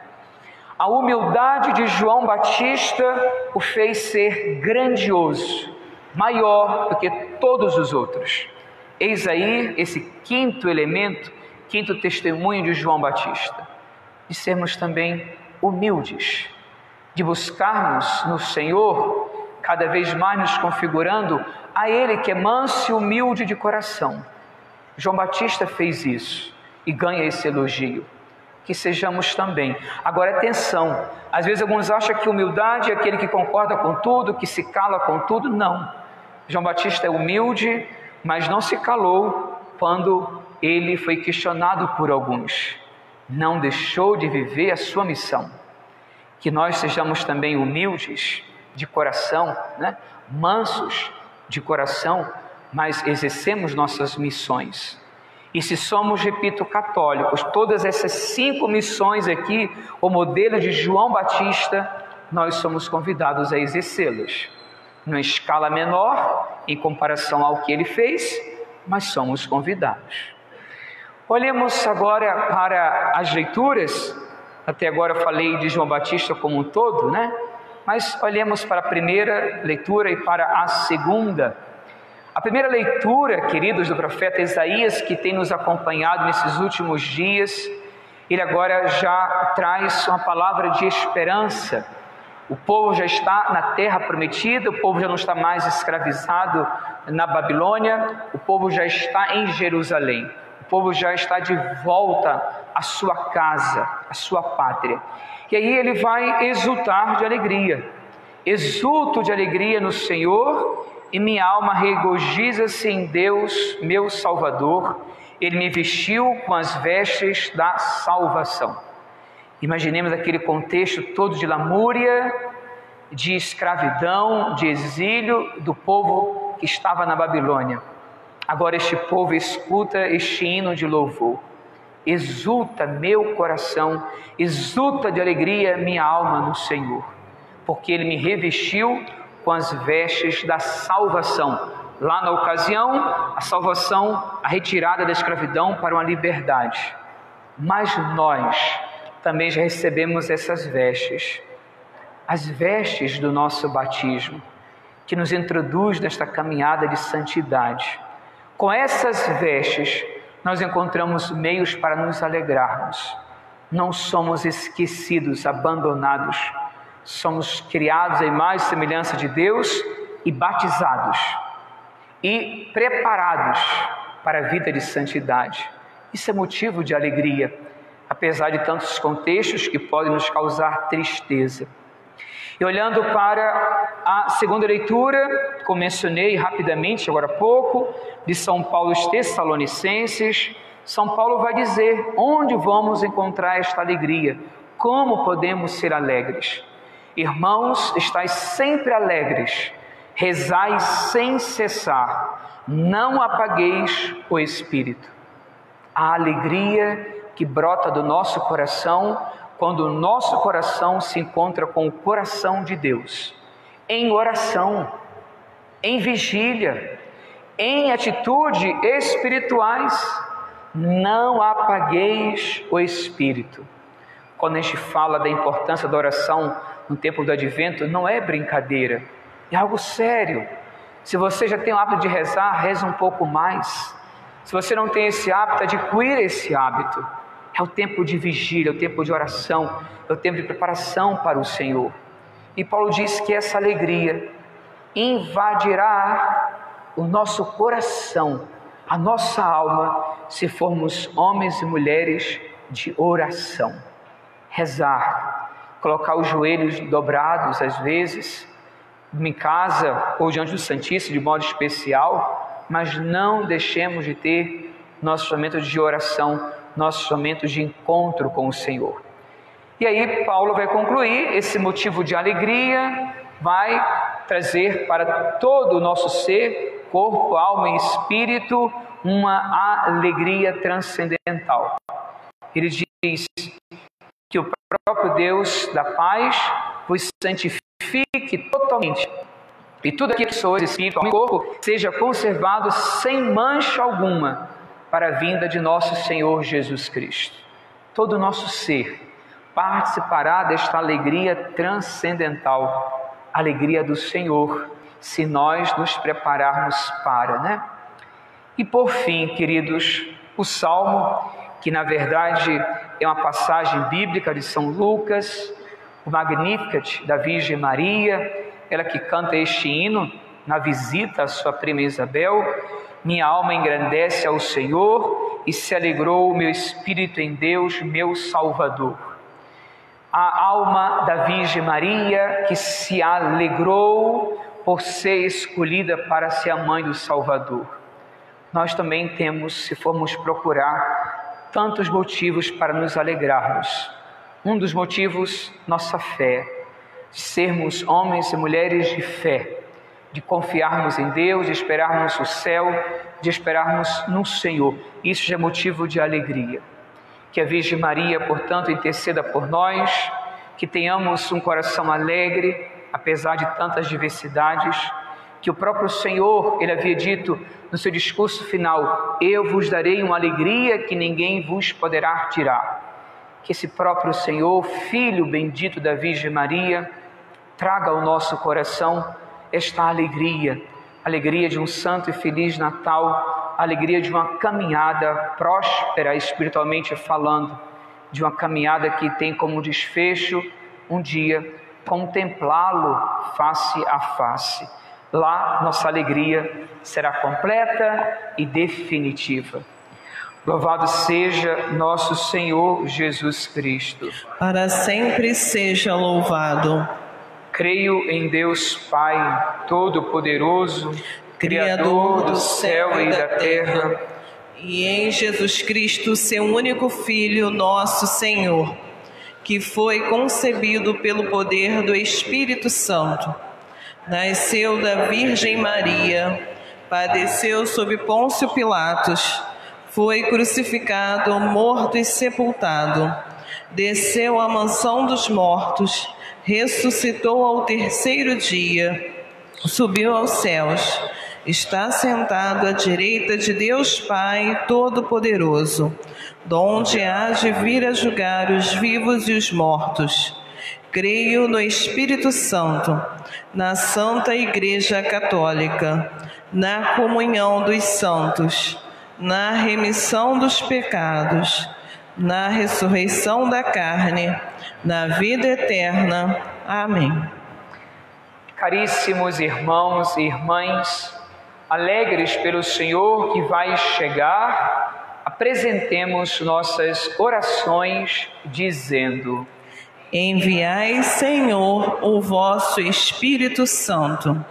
A humildade de João Batista o fez ser grandioso, maior do que todos os outros. Eis aí esse quinto elemento, quinto testemunho de João Batista, de sermos também humildes, de buscarmos no Senhor, cada vez mais nos configurando a Ele que é manso e humilde de coração. João Batista fez isso e ganha esse elogio. Que sejamos também. Agora atenção, às vezes alguns acham que humildade é aquele que concorda com tudo, que se cala com tudo. Não. João Batista é humilde, mas não se calou quando ele foi questionado por alguns. Não deixou de viver a sua missão. Que nós sejamos também humildes de coração, né? Mansos de coração, mas exercemos nossas missões. E se somos, repito, católicos, todas essas cinco missões aqui, o modelo de João Batista, nós somos convidados a exercê-las. Numa escala menor, em comparação ao que ele fez, mas somos convidados. Olhemos agora para as leituras. Até agora eu falei de João Batista como um todo, né? Mas olhemos para a primeira leitura e para a segunda. A primeira leitura, queridos, do profeta Isaías, que tem nos acompanhado nesses últimos dias, ele agora já traz uma palavra de esperança. O povo já está na terra prometida, o povo já não está mais escravizado na Babilônia, o povo já está em Jerusalém, o povo já está de volta à sua casa, à sua pátria. E aí ele vai exultar de alegria. Exulto de alegria no Senhor, e minha alma regozija-se em Deus, meu Salvador. Ele me vestiu com as vestes da salvação. Imaginemos aquele contexto todo de lamúria, de escravidão, de exílio do povo que estava na Babilônia. Agora este povo escuta este hino de louvor. Exulta meu coração, exulta de alegria minha alma no Senhor, porque Ele me revestiu com as vestes da salvação. Lá na ocasião, a salvação, a retirada da escravidão para uma liberdade. Mas nós também já recebemos essas vestes, as vestes do nosso batismo, que nos introduz nesta caminhada de santidade. Com essas vestes, nós encontramos meios para nos alegrarmos. Não somos esquecidos, abandonados. Somos criados à imagem e semelhança de Deus e batizados e preparados para a vida de santidade. Isso é motivo de alegria, apesar de tantos contextos que podem nos causar tristeza. E olhando para a segunda leitura, como mencionei rapidamente agora há pouco, de São Paulo aos Tessalonicenses, São Paulo vai dizer onde vamos encontrar esta alegria, como podemos ser alegres. Irmãos, estais sempre alegres, rezai sem cessar, não apagueis o Espírito. A alegria que brota do nosso coração, quando o nosso coração se encontra com o coração de Deus, em oração, em vigília, em atitude espirituais, não apagueis o Espírito. Quando a gente fala da importância da oração no tempo do Advento, não é brincadeira, é algo sério. Se você já tem o hábito de rezar, reza um pouco mais. Se você não tem esse hábito, adquira esse hábito. É o tempo de vigília, é o tempo de oração, é o tempo de preparação para o Senhor. E Paulo diz que essa alegria invadirá o nosso coração, a nossa alma, se formos homens e mulheres de oração. Rezar, colocar os joelhos dobrados às vezes, em casa ou diante do Santíssimo de modo especial, mas não deixemos de ter nossos momentos de oração, nossos momentos de encontro com o Senhor. E aí Paulo vai concluir esse motivo de alegria, vai trazer para todo o nosso ser, corpo, alma e espírito, uma alegria transcendental. Ele diz que o próprio Deus da paz vos santifique totalmente, e tudo aquilo que sois espírito, alma e corpo seja conservado sem mancha alguma para a vinda de nosso Senhor Jesus Cristo. Todo o nosso ser participará desta alegria transcendental, alegria do Senhor, se nós nos prepararmos para, né? E por fim, queridos, o Salmo, que na verdade é uma passagem bíblica de São Lucas, o Magnificat da Virgem Maria, ela que canta este hino na visita à sua prima Isabel. Minha alma engrandece ao Senhor e se alegrou o meu espírito em Deus, meu Salvador. A alma da Virgem Maria que se alegrou por ser escolhida para ser a mãe do Salvador. Nós também temos, se formos procurar, tantos motivos para nos alegrarmos. Um dos motivos, nossa fé, de sermos homens e mulheres de fé, de confiarmos em Deus, de esperarmos o céu, de esperarmos no Senhor. Isso já é motivo de alegria. Que a Virgem Maria, portanto, interceda por nós, que tenhamos um coração alegre, apesar de tantas diversidades, que o próprio Senhor, Ele havia dito no seu discurso final, eu vos darei uma alegria que ninguém vos poderá tirar. Que esse próprio Senhor, Filho bendito da Virgem Maria, traga ao nosso coração esta alegria, alegria de um santo e feliz Natal, alegria de uma caminhada próspera espiritualmente falando, de uma caminhada que tem como desfecho um dia contemplá-lo face a face. Lá nossa alegria será completa e definitiva. Louvado seja nosso Senhor Jesus Cristo. Para sempre seja louvado. Creio em Deus Pai Todo-Poderoso, Criador do céu e da terra, e em Jesus Cristo, seu único Filho, nosso Senhor, que foi concebido pelo poder do Espírito Santo, nasceu da Virgem Maria, padeceu sob Pôncio Pilatos, foi crucificado, morto e sepultado, desceu à mansão dos mortos, ressuscitou ao terceiro dia, subiu aos céus, está sentado à direita de Deus Pai Todo-Poderoso, donde há de vir a julgar os vivos e os mortos. Creio no Espírito Santo, na Santa Igreja Católica, na comunhão dos santos, na remissão dos pecados, na ressurreição da carne, na vida eterna. Amém. Caríssimos irmãos e irmãs, alegres pelo Senhor que vai chegar, apresentemos nossas orações dizendo: enviai, Senhor, o vosso Espírito Santo.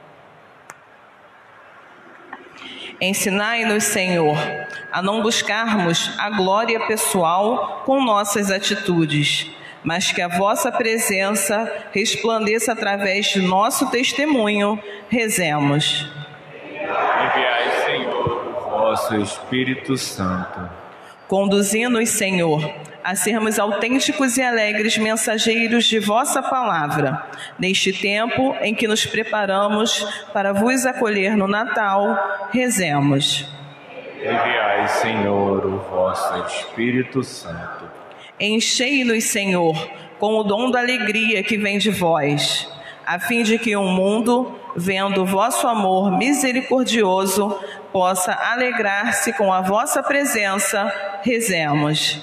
Ensinai-nos, Senhor, a não buscarmos a glória pessoal com nossas atitudes, mas que a vossa presença resplandeça através de nosso testemunho. Rezemos. Enviai, Senhor, o vosso Espírito Santo. Conduzi-nos, Senhor, a sermos autênticos e alegres mensageiros de vossa palavra, neste tempo em que nos preparamos para vos acolher no Natal. Rezemos. Enviai, Senhor, o vosso Espírito Santo. Enchei-nos, Senhor, com o dom da alegria que vem de vós, a fim de que o mundo, vendo o vosso amor misericordioso, possa alegrar-se com a vossa presença. Rezemos.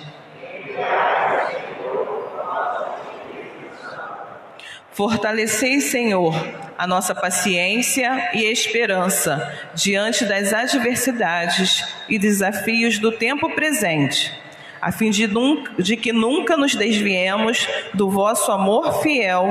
Fortalecei, Senhor, a nossa paciência e esperança diante das adversidades e desafios do tempo presente, a fim de, nunca, de que nunca nos desviemos do vosso amor fiel.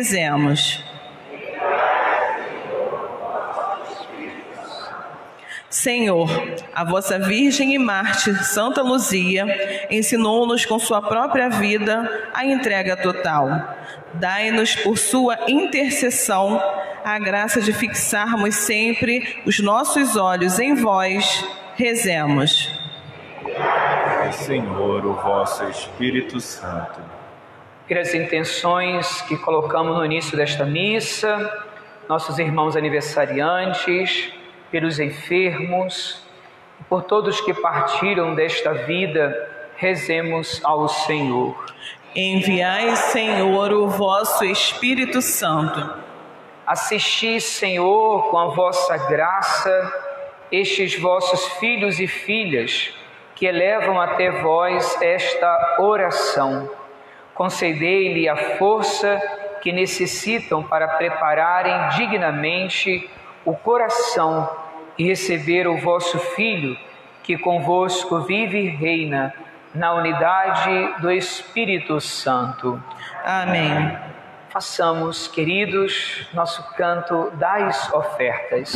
Rezemos. Senhor, a vossa Virgem e Mártir, Santa Luzia, ensinou-nos com sua própria vida a entrega total. Dai-nos, por sua intercessão, a graça de fixarmos sempre os nossos olhos em vós. Rezemos. Senhor, o vosso Espírito Santo. Pelas intenções que colocamos no início desta missa, nossos irmãos aniversariantes, pelos enfermos, por todos que partiram desta vida, rezemos ao Senhor. Enviai, Senhor, o vosso Espírito Santo. Assisti, Senhor, com a vossa graça, estes vossos filhos e filhas, que elevam até vós esta oração. Concedei-lhe a força que necessitam para prepararem dignamente o coração e receber o vosso Filho, que convosco vive e reina, na unidade do Espírito Santo. Amém. Façamos, queridos, nosso canto das ofertas.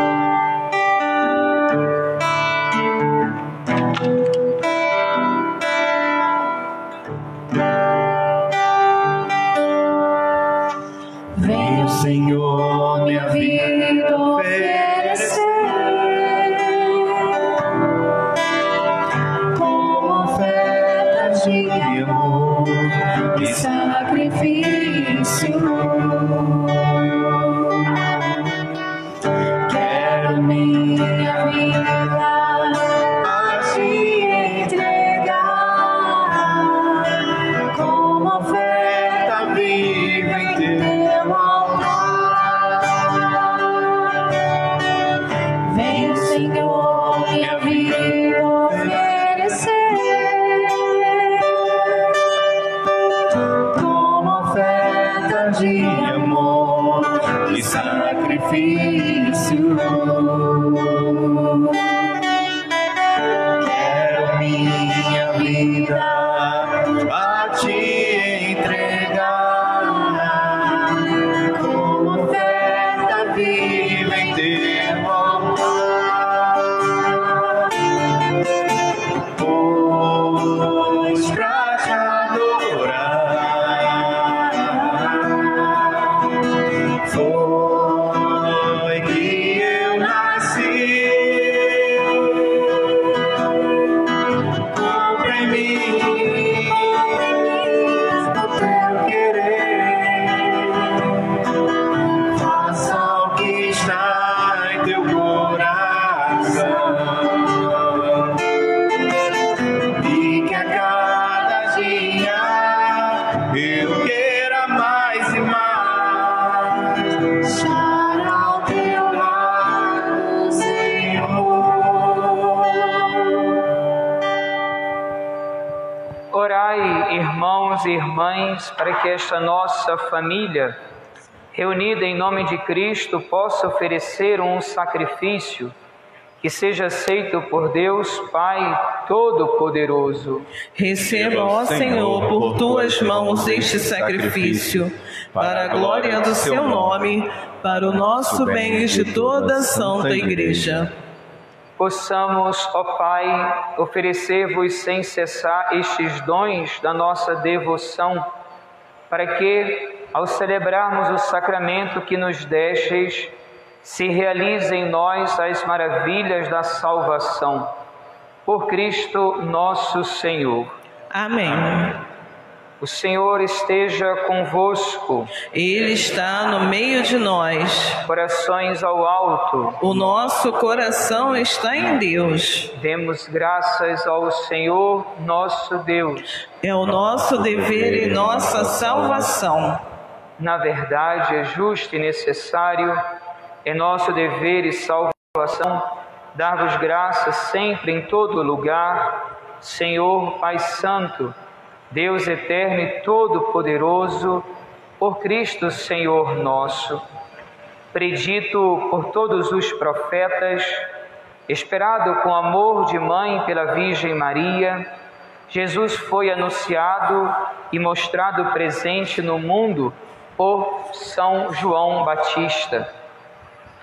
Venha, Senhor, minha vida oferecer como oferta de amor e sacrifício. Quero minha vida a te entregar como oferta viva em teu altar. Vem, Senhor, minha vida oferecer como oferta de amor e sacrifício. Quero minha vida a te entregar como oferta viva em teu altar. Pois pra te adorar foi que eu nasci. Compre em mim o teu querer, faça o que está em teu coração, e que a cada dia eu queira mais e mais estar ao teu lado, Senhor. Orai, irmãos e irmãs, para que esta nossa família, reunida em nome de Cristo, possa oferecer um sacrifício que seja aceito por Deus Pai Todo-Poderoso. Receba, ó Senhor, por tuas mãos este sacrifício, para a glória do seu nome, para o nosso bem e de toda a Santa Igreja. Possamos, ó Pai, oferecer-vos sem cessar estes dons da nossa devoção, para que, ao celebrarmos o sacramento que nos destes, se realize em nós as maravilhas da salvação. Por Cristo nosso Senhor. Amém. O Senhor esteja convosco. Ele está no meio de nós. Corações ao alto. O nosso coração está em Deus. Demos graças ao Senhor nosso Deus. É o nosso dever e nossa salvação. Na verdade, é justo e necessário, é nosso dever e salvação, dar-vos graças sempre em todo lugar, Senhor Pai Santo, Deus eterno e todo-poderoso, por Cristo Senhor nosso, predito por todos os profetas, esperado com amor de mãe pela Virgem Maria, Jesus foi anunciado e mostrado presente no mundo por São João Batista.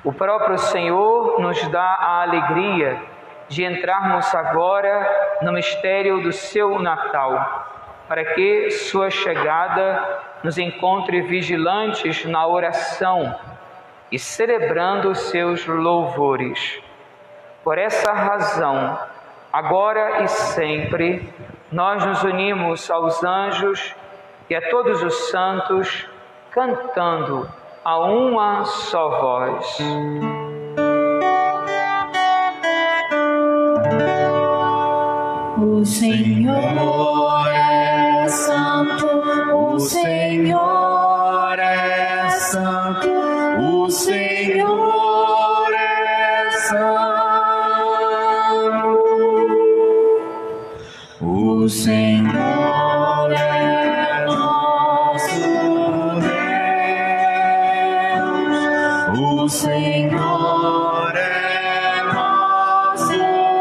O próprio Senhor nos dá a alegria de entrarmos agora no mistério do seu Natal, para que sua chegada nos encontre vigilantes na oração e celebrando seus louvores. Por essa razão, agora e sempre, nós nos unimos aos anjos e a todos os santos, cantando a uma só voz. O Senhor é santo, o Senhor é santo, o Senhor é santo. O Senhor é nosso Deus, o Senhor é nosso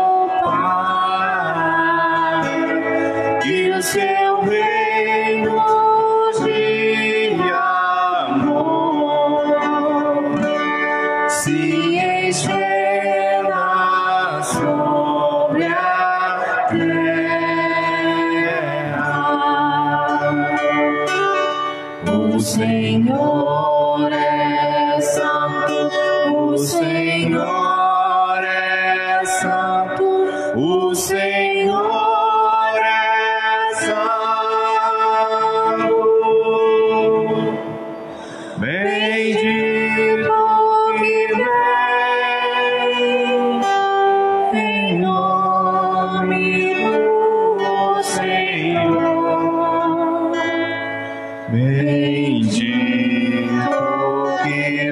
Pai, e o seu reino de amor se estenda sobre a terra. O Senhor é santo, o Senhor é santo, o Senhor é santo. Bendito que vem em nome do Senhor. Bendito que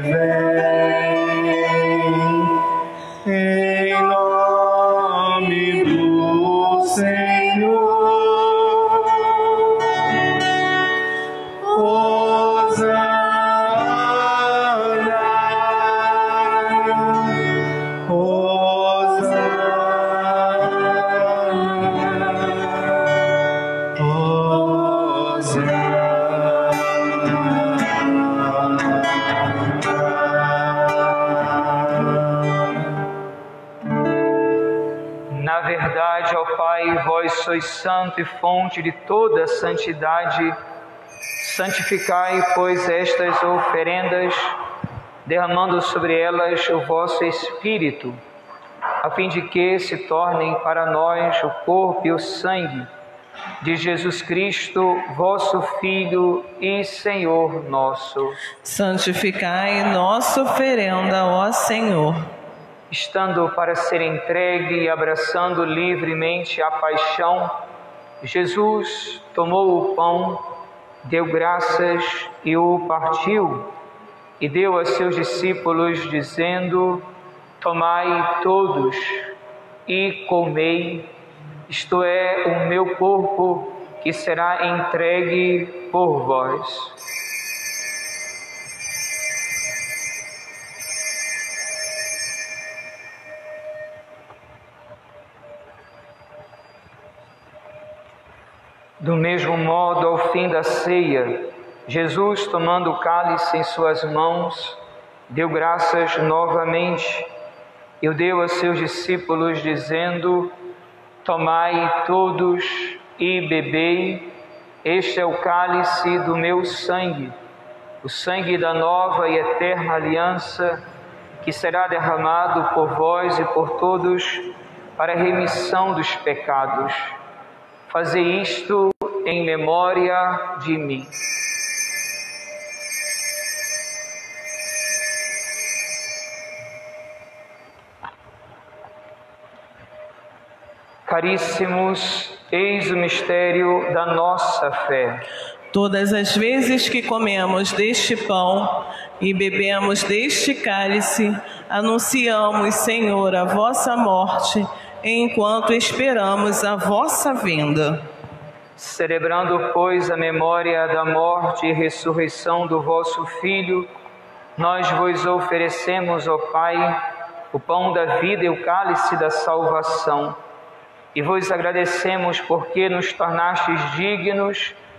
vem em nome do Senhor. Hosana, Hosana, Na verdade, ó Pai, vós sois santo e fonte de toda santidade. Santificai, pois, estas oferendas, derramando sobre elas o vosso Espírito, a fim de que se tornem para nós o corpo e o sangue de Jesus Cristo, vosso Filho e Senhor nosso. Santificai nossa oferenda, ó Senhor. Estando para ser entregue e abraçando livremente a paixão, Jesus tomou o pão, deu graças e o partiu, e deu a seus discípulos, dizendo: tomai todos e comei, isto é o meu corpo que será entregue por vós. Do mesmo modo, ao fim da ceia, Jesus, tomando o cálice em suas mãos, deu graças novamente e o deu a seus discípulos, dizendo: tomai todos e bebei, este é o cálice do meu sangue, o sangue da nova e eterna aliança, que será derramado por vós e por todos para a remissão dos pecados. Fazei isto em memória de mim. Caríssimos, eis o mistério da nossa fé. Todas as vezes que comemos deste pão e bebemos deste cálice, anunciamos, Senhor, a vossa morte, enquanto esperamos a vossa vinda. Celebrando, pois, a memória da morte e ressurreição do vosso Filho, nós vos oferecemos, ó Pai, o pão da vida e o cálice da salvação, e vos agradecemos porque nos tornastes dignos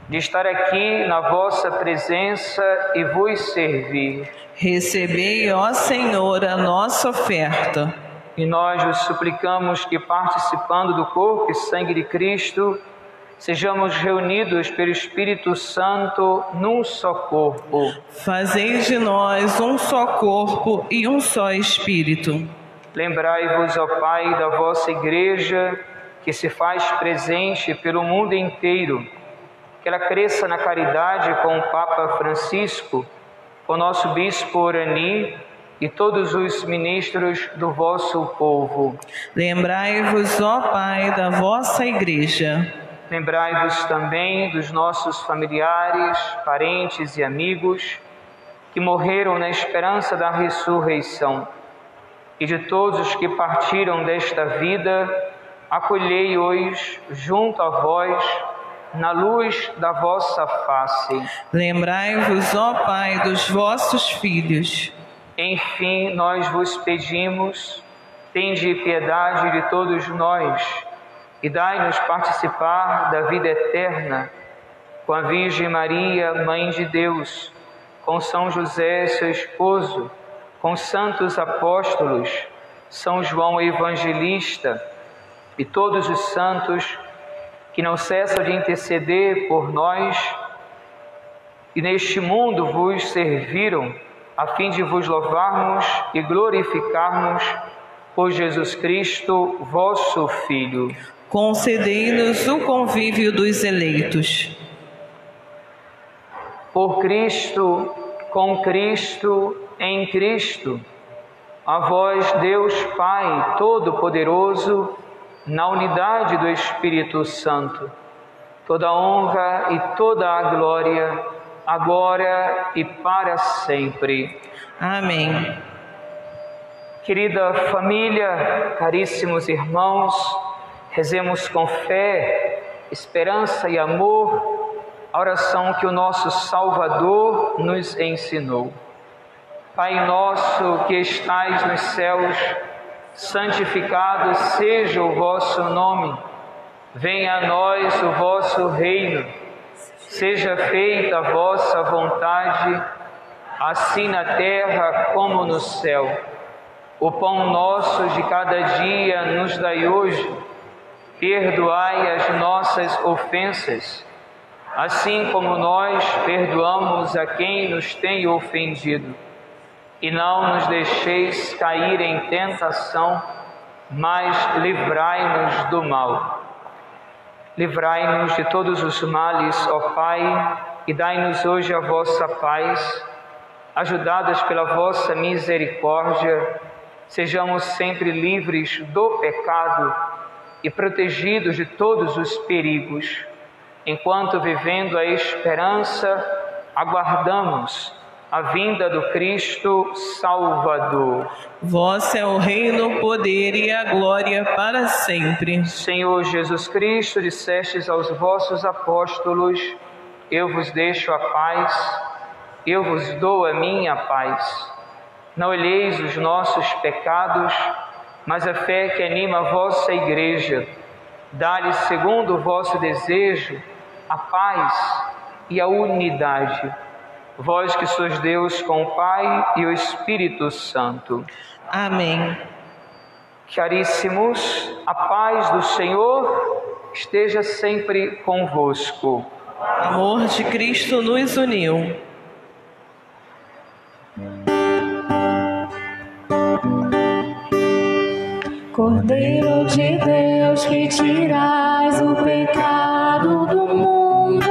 de estar aqui na vossa presença e vos servir. Recebei, ó Senhor, a nossa oferta. E nós vos suplicamos que, participando do corpo e sangue de Cristo, sejamos reunidos pelo Espírito Santo num só corpo. Fazei de nós um só corpo e um só Espírito. Lembrai-vos, ó Pai, da vossa Igreja, que se faz presente pelo mundo inteiro, que ela cresça na caridade com o Papa Francisco, com o nosso Bispo Orani e todos os ministros do vosso povo. Lembrai-vos, ó Pai, da vossa Igreja. Lembrai-vos também dos nossos familiares, parentes e amigos que morreram na esperança da ressurreição, e de todos os que partiram desta vida, acolhei-os junto a vós, na luz da vossa face. Lembrai-vos, ó Pai, dos vossos filhos. Enfim, nós vos pedimos, tende piedade de todos nós e dai-nos participar da vida eterna com a Virgem Maria, Mãe de Deus, com São José, seu esposo, com os santos apóstolos, São João Evangelista e todos os santos que não cessam de interceder por nós e neste mundo vos serviram, a fim de vos louvarmos e glorificarmos por Jesus Cristo, vosso Filho. Concedei-nos o convívio dos eleitos. Por Cristo, com Cristo, em Cristo, a vós, Deus Pai Todo-Poderoso, na unidade do Espírito Santo, toda a honra e toda a glória, agora e para sempre. Amém. Querida família, caríssimos irmãos, rezemos com fé, esperança e amor a oração que o nosso Salvador nos ensinou. Pai nosso que estais nos céus, santificado seja o vosso nome. Venha a nós o vosso reino. Seja feita a vossa vontade, assim na terra como no céu. O pão nosso de cada dia nos dai hoje. Perdoai as nossas ofensas, assim como nós perdoamos a quem nos tem ofendido. E não nos deixeis cair em tentação, mas livrai-nos do mal. Livrai-nos de todos os males, ó Pai, e dai-nos hoje a vossa paz. Ajudadas pela vossa misericórdia, sejamos sempre livres do pecado e protegidos de todos os perigos, enquanto, vivendo a esperança, aguardamos a vinda do Cristo Salvador. Vosso é o reino, o poder e a glória para sempre. Senhor Jesus Cristo, dissestes aos vossos apóstolos: eu vos deixo a paz, eu vos dou a minha paz. Não olheis os nossos pecados, mas a fé que anima a vossa Igreja. Dá-lhe, segundo o vosso desejo, a paz e a unidade. Vós que sois Deus com o Pai e o Espírito Santo. Amém. Caríssimos, a paz do Senhor esteja sempre convosco. O amor de Cristo nos uniu. Cordeiro de Deus, que tirais o pecado do mundo,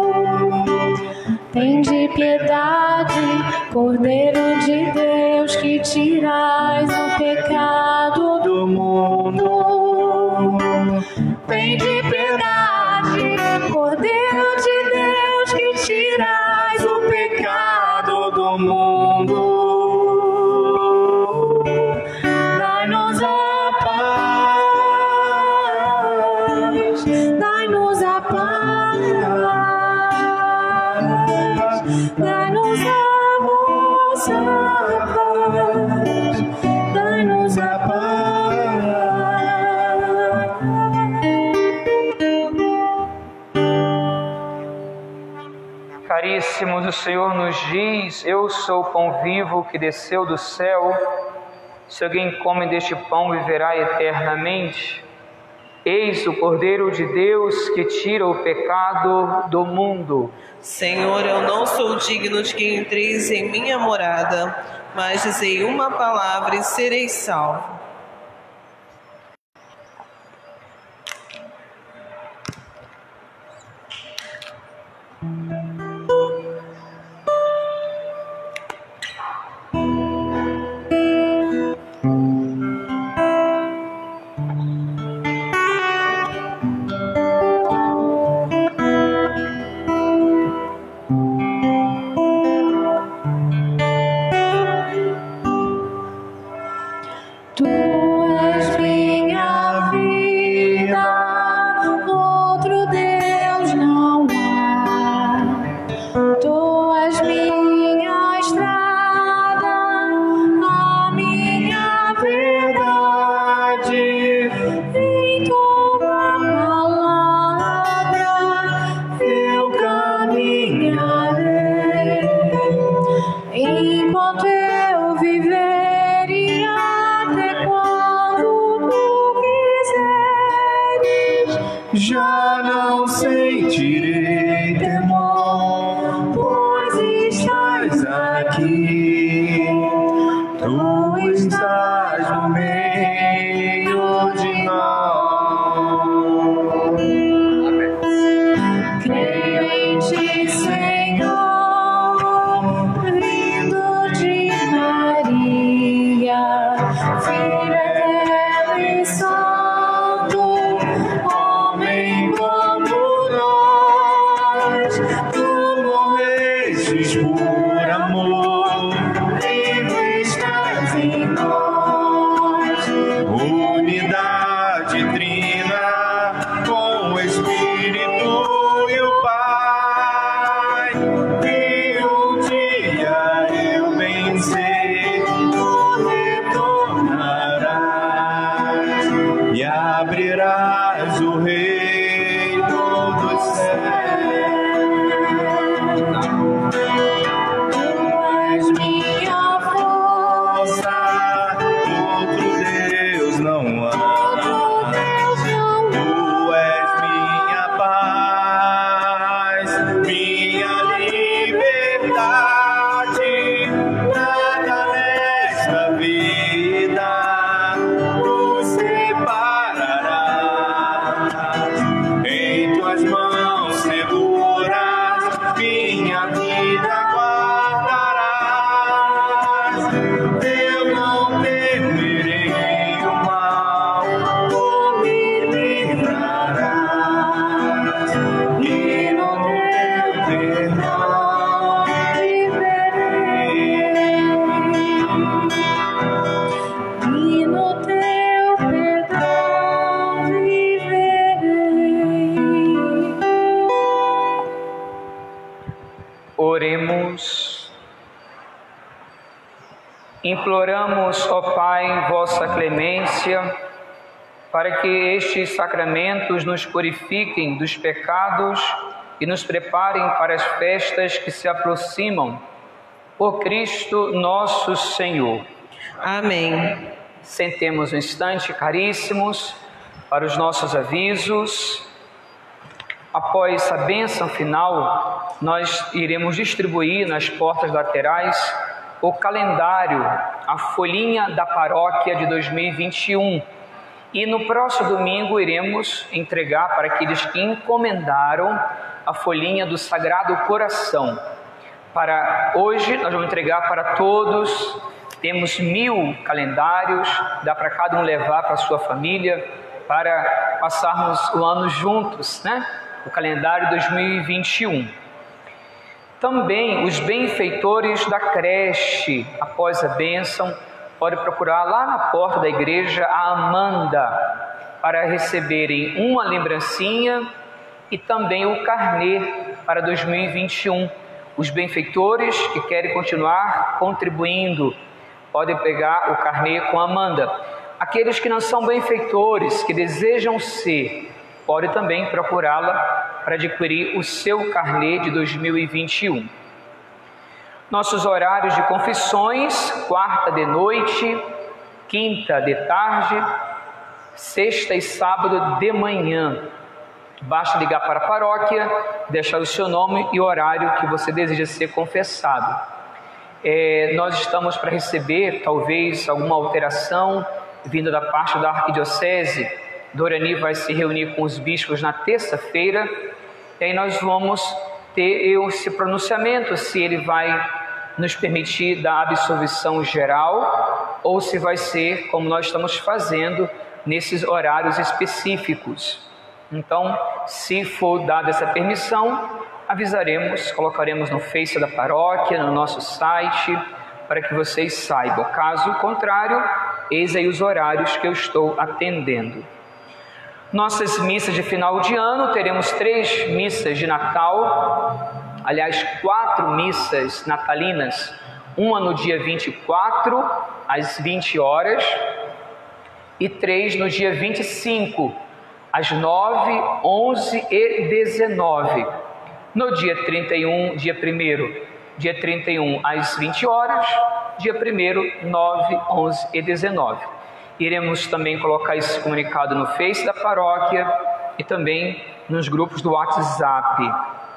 tende piedade. Cordeiro de Deus, que tirais o pecado do mundo, tende piedade. Cordeiro de Deus, que tirais o pecado do mundo, dai-nos a paz, dai-nos a paz, dai-nos a vossa paz, dai-nos a paz. quando o Senhor nos diz: eu sou o pão vivo que desceu do céu, se alguém come deste pão viverá eternamente. Eis o Cordeiro de Deus que tira o pecado do mundo. Senhor, eu não sou digno de que entreis em minha morada, mas dizei uma palavra e serei salvo. Já não sentirei temor, pois estás aqui. Tu estás no meio de nós. Creio em ti, Senhor, vindo de Maria, Filho eterno e santo. Por amor, vivo estás em nós, unidade trina com o Espírito e o Pai. E um dia eu vencer, tu retornarás e abrirás o reino dos céus. Oremos. Imploramos, ó Pai, vossa clemência, para que estes sacramentos nos purifiquem dos pecados e nos preparem para as festas que se aproximam. Por Cristo nosso Senhor. Amém. Sentemos um instante, caríssimos, para os nossos avisos. Após a bênção final, nós iremos distribuir nas portas laterais o calendário, a folhinha da paróquia de dois mil e vinte e um. E no próximo domingo iremos entregar para aqueles que encomendaram a folhinha do Sagrado Coração. Para hoje, nós vamos entregar para todos. Temos mil calendários, dá para cada um levar para a sua família, para passarmos o ano juntos, né? O calendário dois mil e vinte e um. Também os benfeitores da creche, após a bênção, pode procurar lá na porta da igreja a Amanda, para receberem uma lembrancinha e também o carnê para dois mil e vinte e um. Os benfeitores que querem continuar contribuindo podem pegar o carnê com a Amanda. Aqueles que não são benfeitores, que desejam ser, podem também procurá-la para adquirir o seu carnê de dois mil e vinte e um. Nossos horários de confissões: quarta de noite, quinta de tarde, sexta e sábado de manhã. Basta ligar para a paróquia, deixar o seu nome e o horário que você deseja ser confessado. É, nós estamos para receber talvez alguma alteração vinda da parte da Arquidiocese. Dorani vai se reunir com os bispos na terça-feira, e aí nós vamos ter esse pronunciamento, se ele vai nos permitir dar absolvição geral, ou se vai ser como nós estamos fazendo nesses horários específicos. Então, se for dada essa permissão, avisaremos, colocaremos no Face da paróquia, no nosso site, para que vocês saibam. Caso contrário, eis aí os horários que eu estou atendendo. Nossas missas de final de ano, teremos três missas de Natal, aliás, quatro missas natalinas, uma no dia vinte e quatro, às vinte horas, e três no dia vinte e cinco, às nove, onze e dezenove. No dia trinta e um, dia primeiro, dia trinta e um às vinte horas, dia primeiro, nove, onze e dezenove. Iremos também colocar esse comunicado no Face da paróquia e também nos grupos do WhatsApp.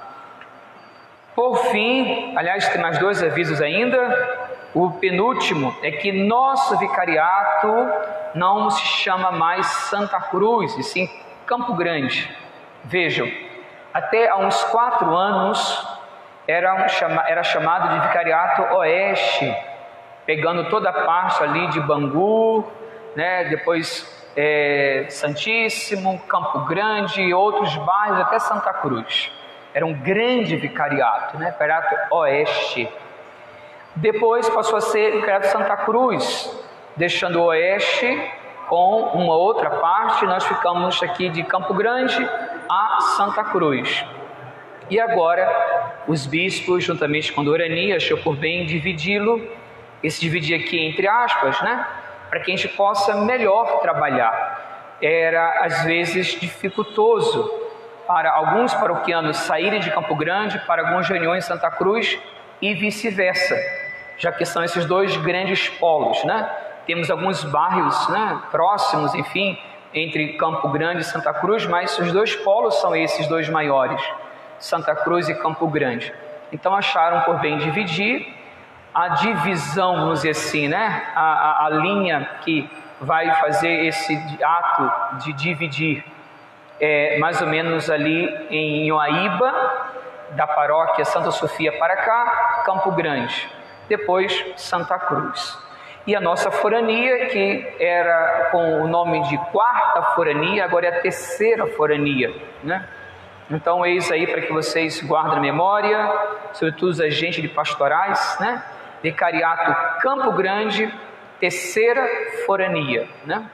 Por fim, aliás, tem mais dois avisos ainda. O penúltimo é que nosso vicariato não se chama mais Santa Cruz, e sim Campo Grande. Vejam, até há uns quatro anos era, um, era chamado de Vicariato Oeste, pegando toda a parte ali de Bangu, né, depois é, Santíssimo, Campo Grande e outros bairros, até Santa Cruz. Era um grande vicariato, né, Vicariato Oeste. Depois passou a ser Vicariato Santa Cruz, deixando o Oeste com uma outra parte. Nós ficamos aqui de Campo Grande a Santa Cruz. E agora os bispos, juntamente com Dorani, achou por bem dividi-lo, esse dividir aqui entre aspas, né, para que a gente possa melhor trabalhar. Era às vezes dificultoso para alguns paroquianos saírem de Campo Grande para algumas reuniões em Santa Cruz e vice-versa, já que são esses dois grandes polos, né? Temos alguns bairros, né, próximos, enfim, entre Campo Grande e Santa Cruz, mas os dois polos são esses dois maiores, Santa Cruz e Campo Grande. Então acharam por bem dividir a divisão, vamos dizer assim, né? a, a, a linha que vai fazer esse ato de dividir, é mais ou menos ali em Ioaíba, da paróquia Santa Sofia para cá, Campo Grande, depois Santa Cruz. E a nossa forania, que era com o nome de quarta forania, agora é a terceira forania, né? Então, eis aí para que vocês guardem na memória, sobretudo os agentes de pastorais, né? Vicariato Campo Grande, terceira forania, né?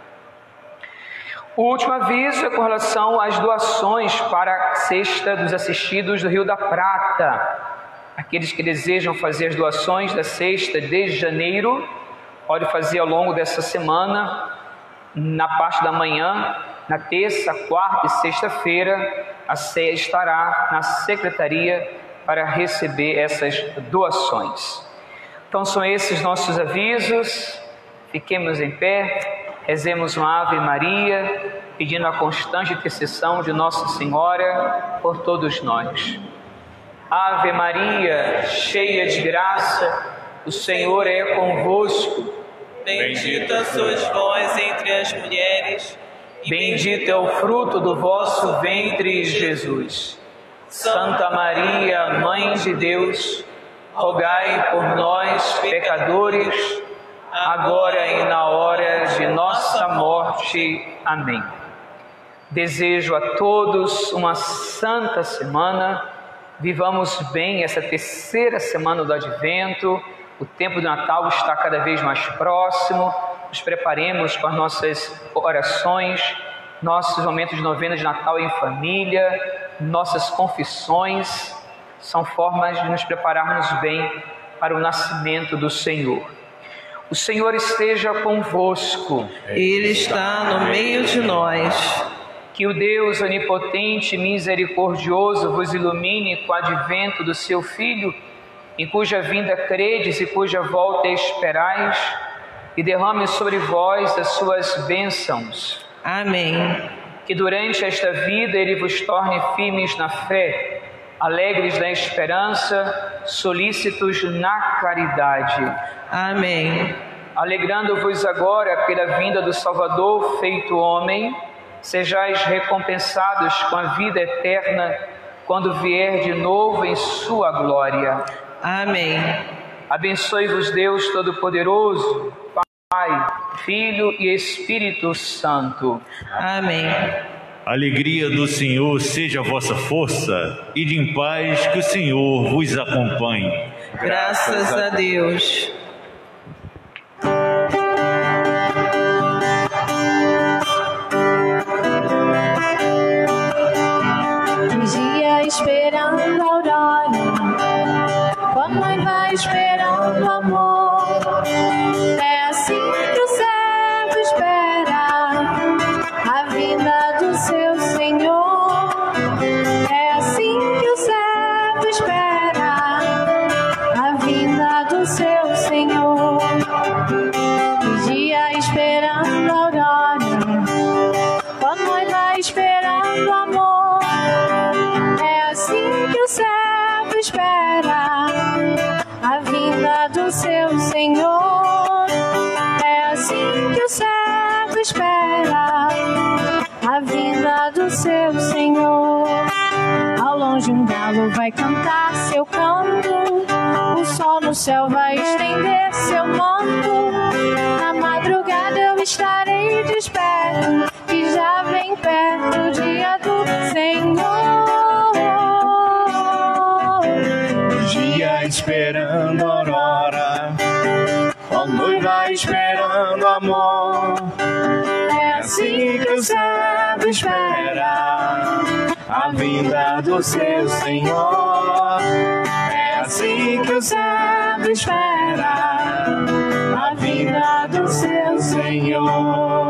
O último aviso é com relação às doações para a Cesta dos Assistidos do Rio da Prata. Aqueles que desejam fazer as doações da Cesta desde janeiro, pode fazer ao longo dessa semana, na parte da manhã, na terça, quarta e sexta-feira, a ceia estará na secretaria para receber essas doações. Então são esses nossos avisos. Fiquemos em pé, rezemos uma Ave Maria, pedindo a constante intercessão de Nossa Senhora por todos nós. Ave Maria, cheia de graça, o Senhor é convosco. Bendita sois vós entre as mulheres, e bendito é o fruto do vosso ventre, Jesus. Santa Maria, Mãe de Deus, rogai por nós, pecadores, agora e na hora de nossa morte. Amém. Desejo a todos uma santa semana. Vivamos bem essa terceira semana do Advento. O tempo do Natal está cada vez mais próximo. Nos preparemos com as nossas orações, nossos momentos de novena de Natal em família, nossas confissões. São formas de nos prepararmos bem para o nascimento do Senhor. O Senhor esteja convosco. Ele está no meio de nós. Que o Deus onipotente e misericordioso vos ilumine com o advento do seu Filho em cuja vinda credes e cuja volta esperais, e derrame sobre vós as suas bênçãos. Amém. Que durante esta vida Ele vos torne firmes na fé, alegres na esperança, solícitos na caridade. Amém. Alegrando-vos agora pela vinda do Salvador feito homem, sejais recompensados com a vida eterna quando vier de novo em sua glória. Amém. Abençoe-vos Deus Todo-Poderoso, Pai, Filho e Espírito Santo. Amém. A alegria do Senhor seja a vossa força, e de em paz que o Senhor vos acompanhe. Graças a Deus. Vigia esperando a aurora, quando mãe vai esperando o amor. É assim que o servo espera a vinda do seu Senhor. É assim que o servo espera a vinda do seu Senhor. Vigia esperando a aurora, quando mãe vai esperando o amor. É assim que o servo espera a vinda do seu Senhor. É assim que o servo espera a vinda do seu Senhor. Ao longe um galo vai cantar seu canto, o sol no céu vai estender seu manto. Na madrugada eu estarei desperto, que já vem perto o dia do Senhor. Dia esperando a aurora, ó noiva esperando amor. É assim que o servo espera a vinda do seu Senhor. É assim que o servo espera a vinda do seu Senhor.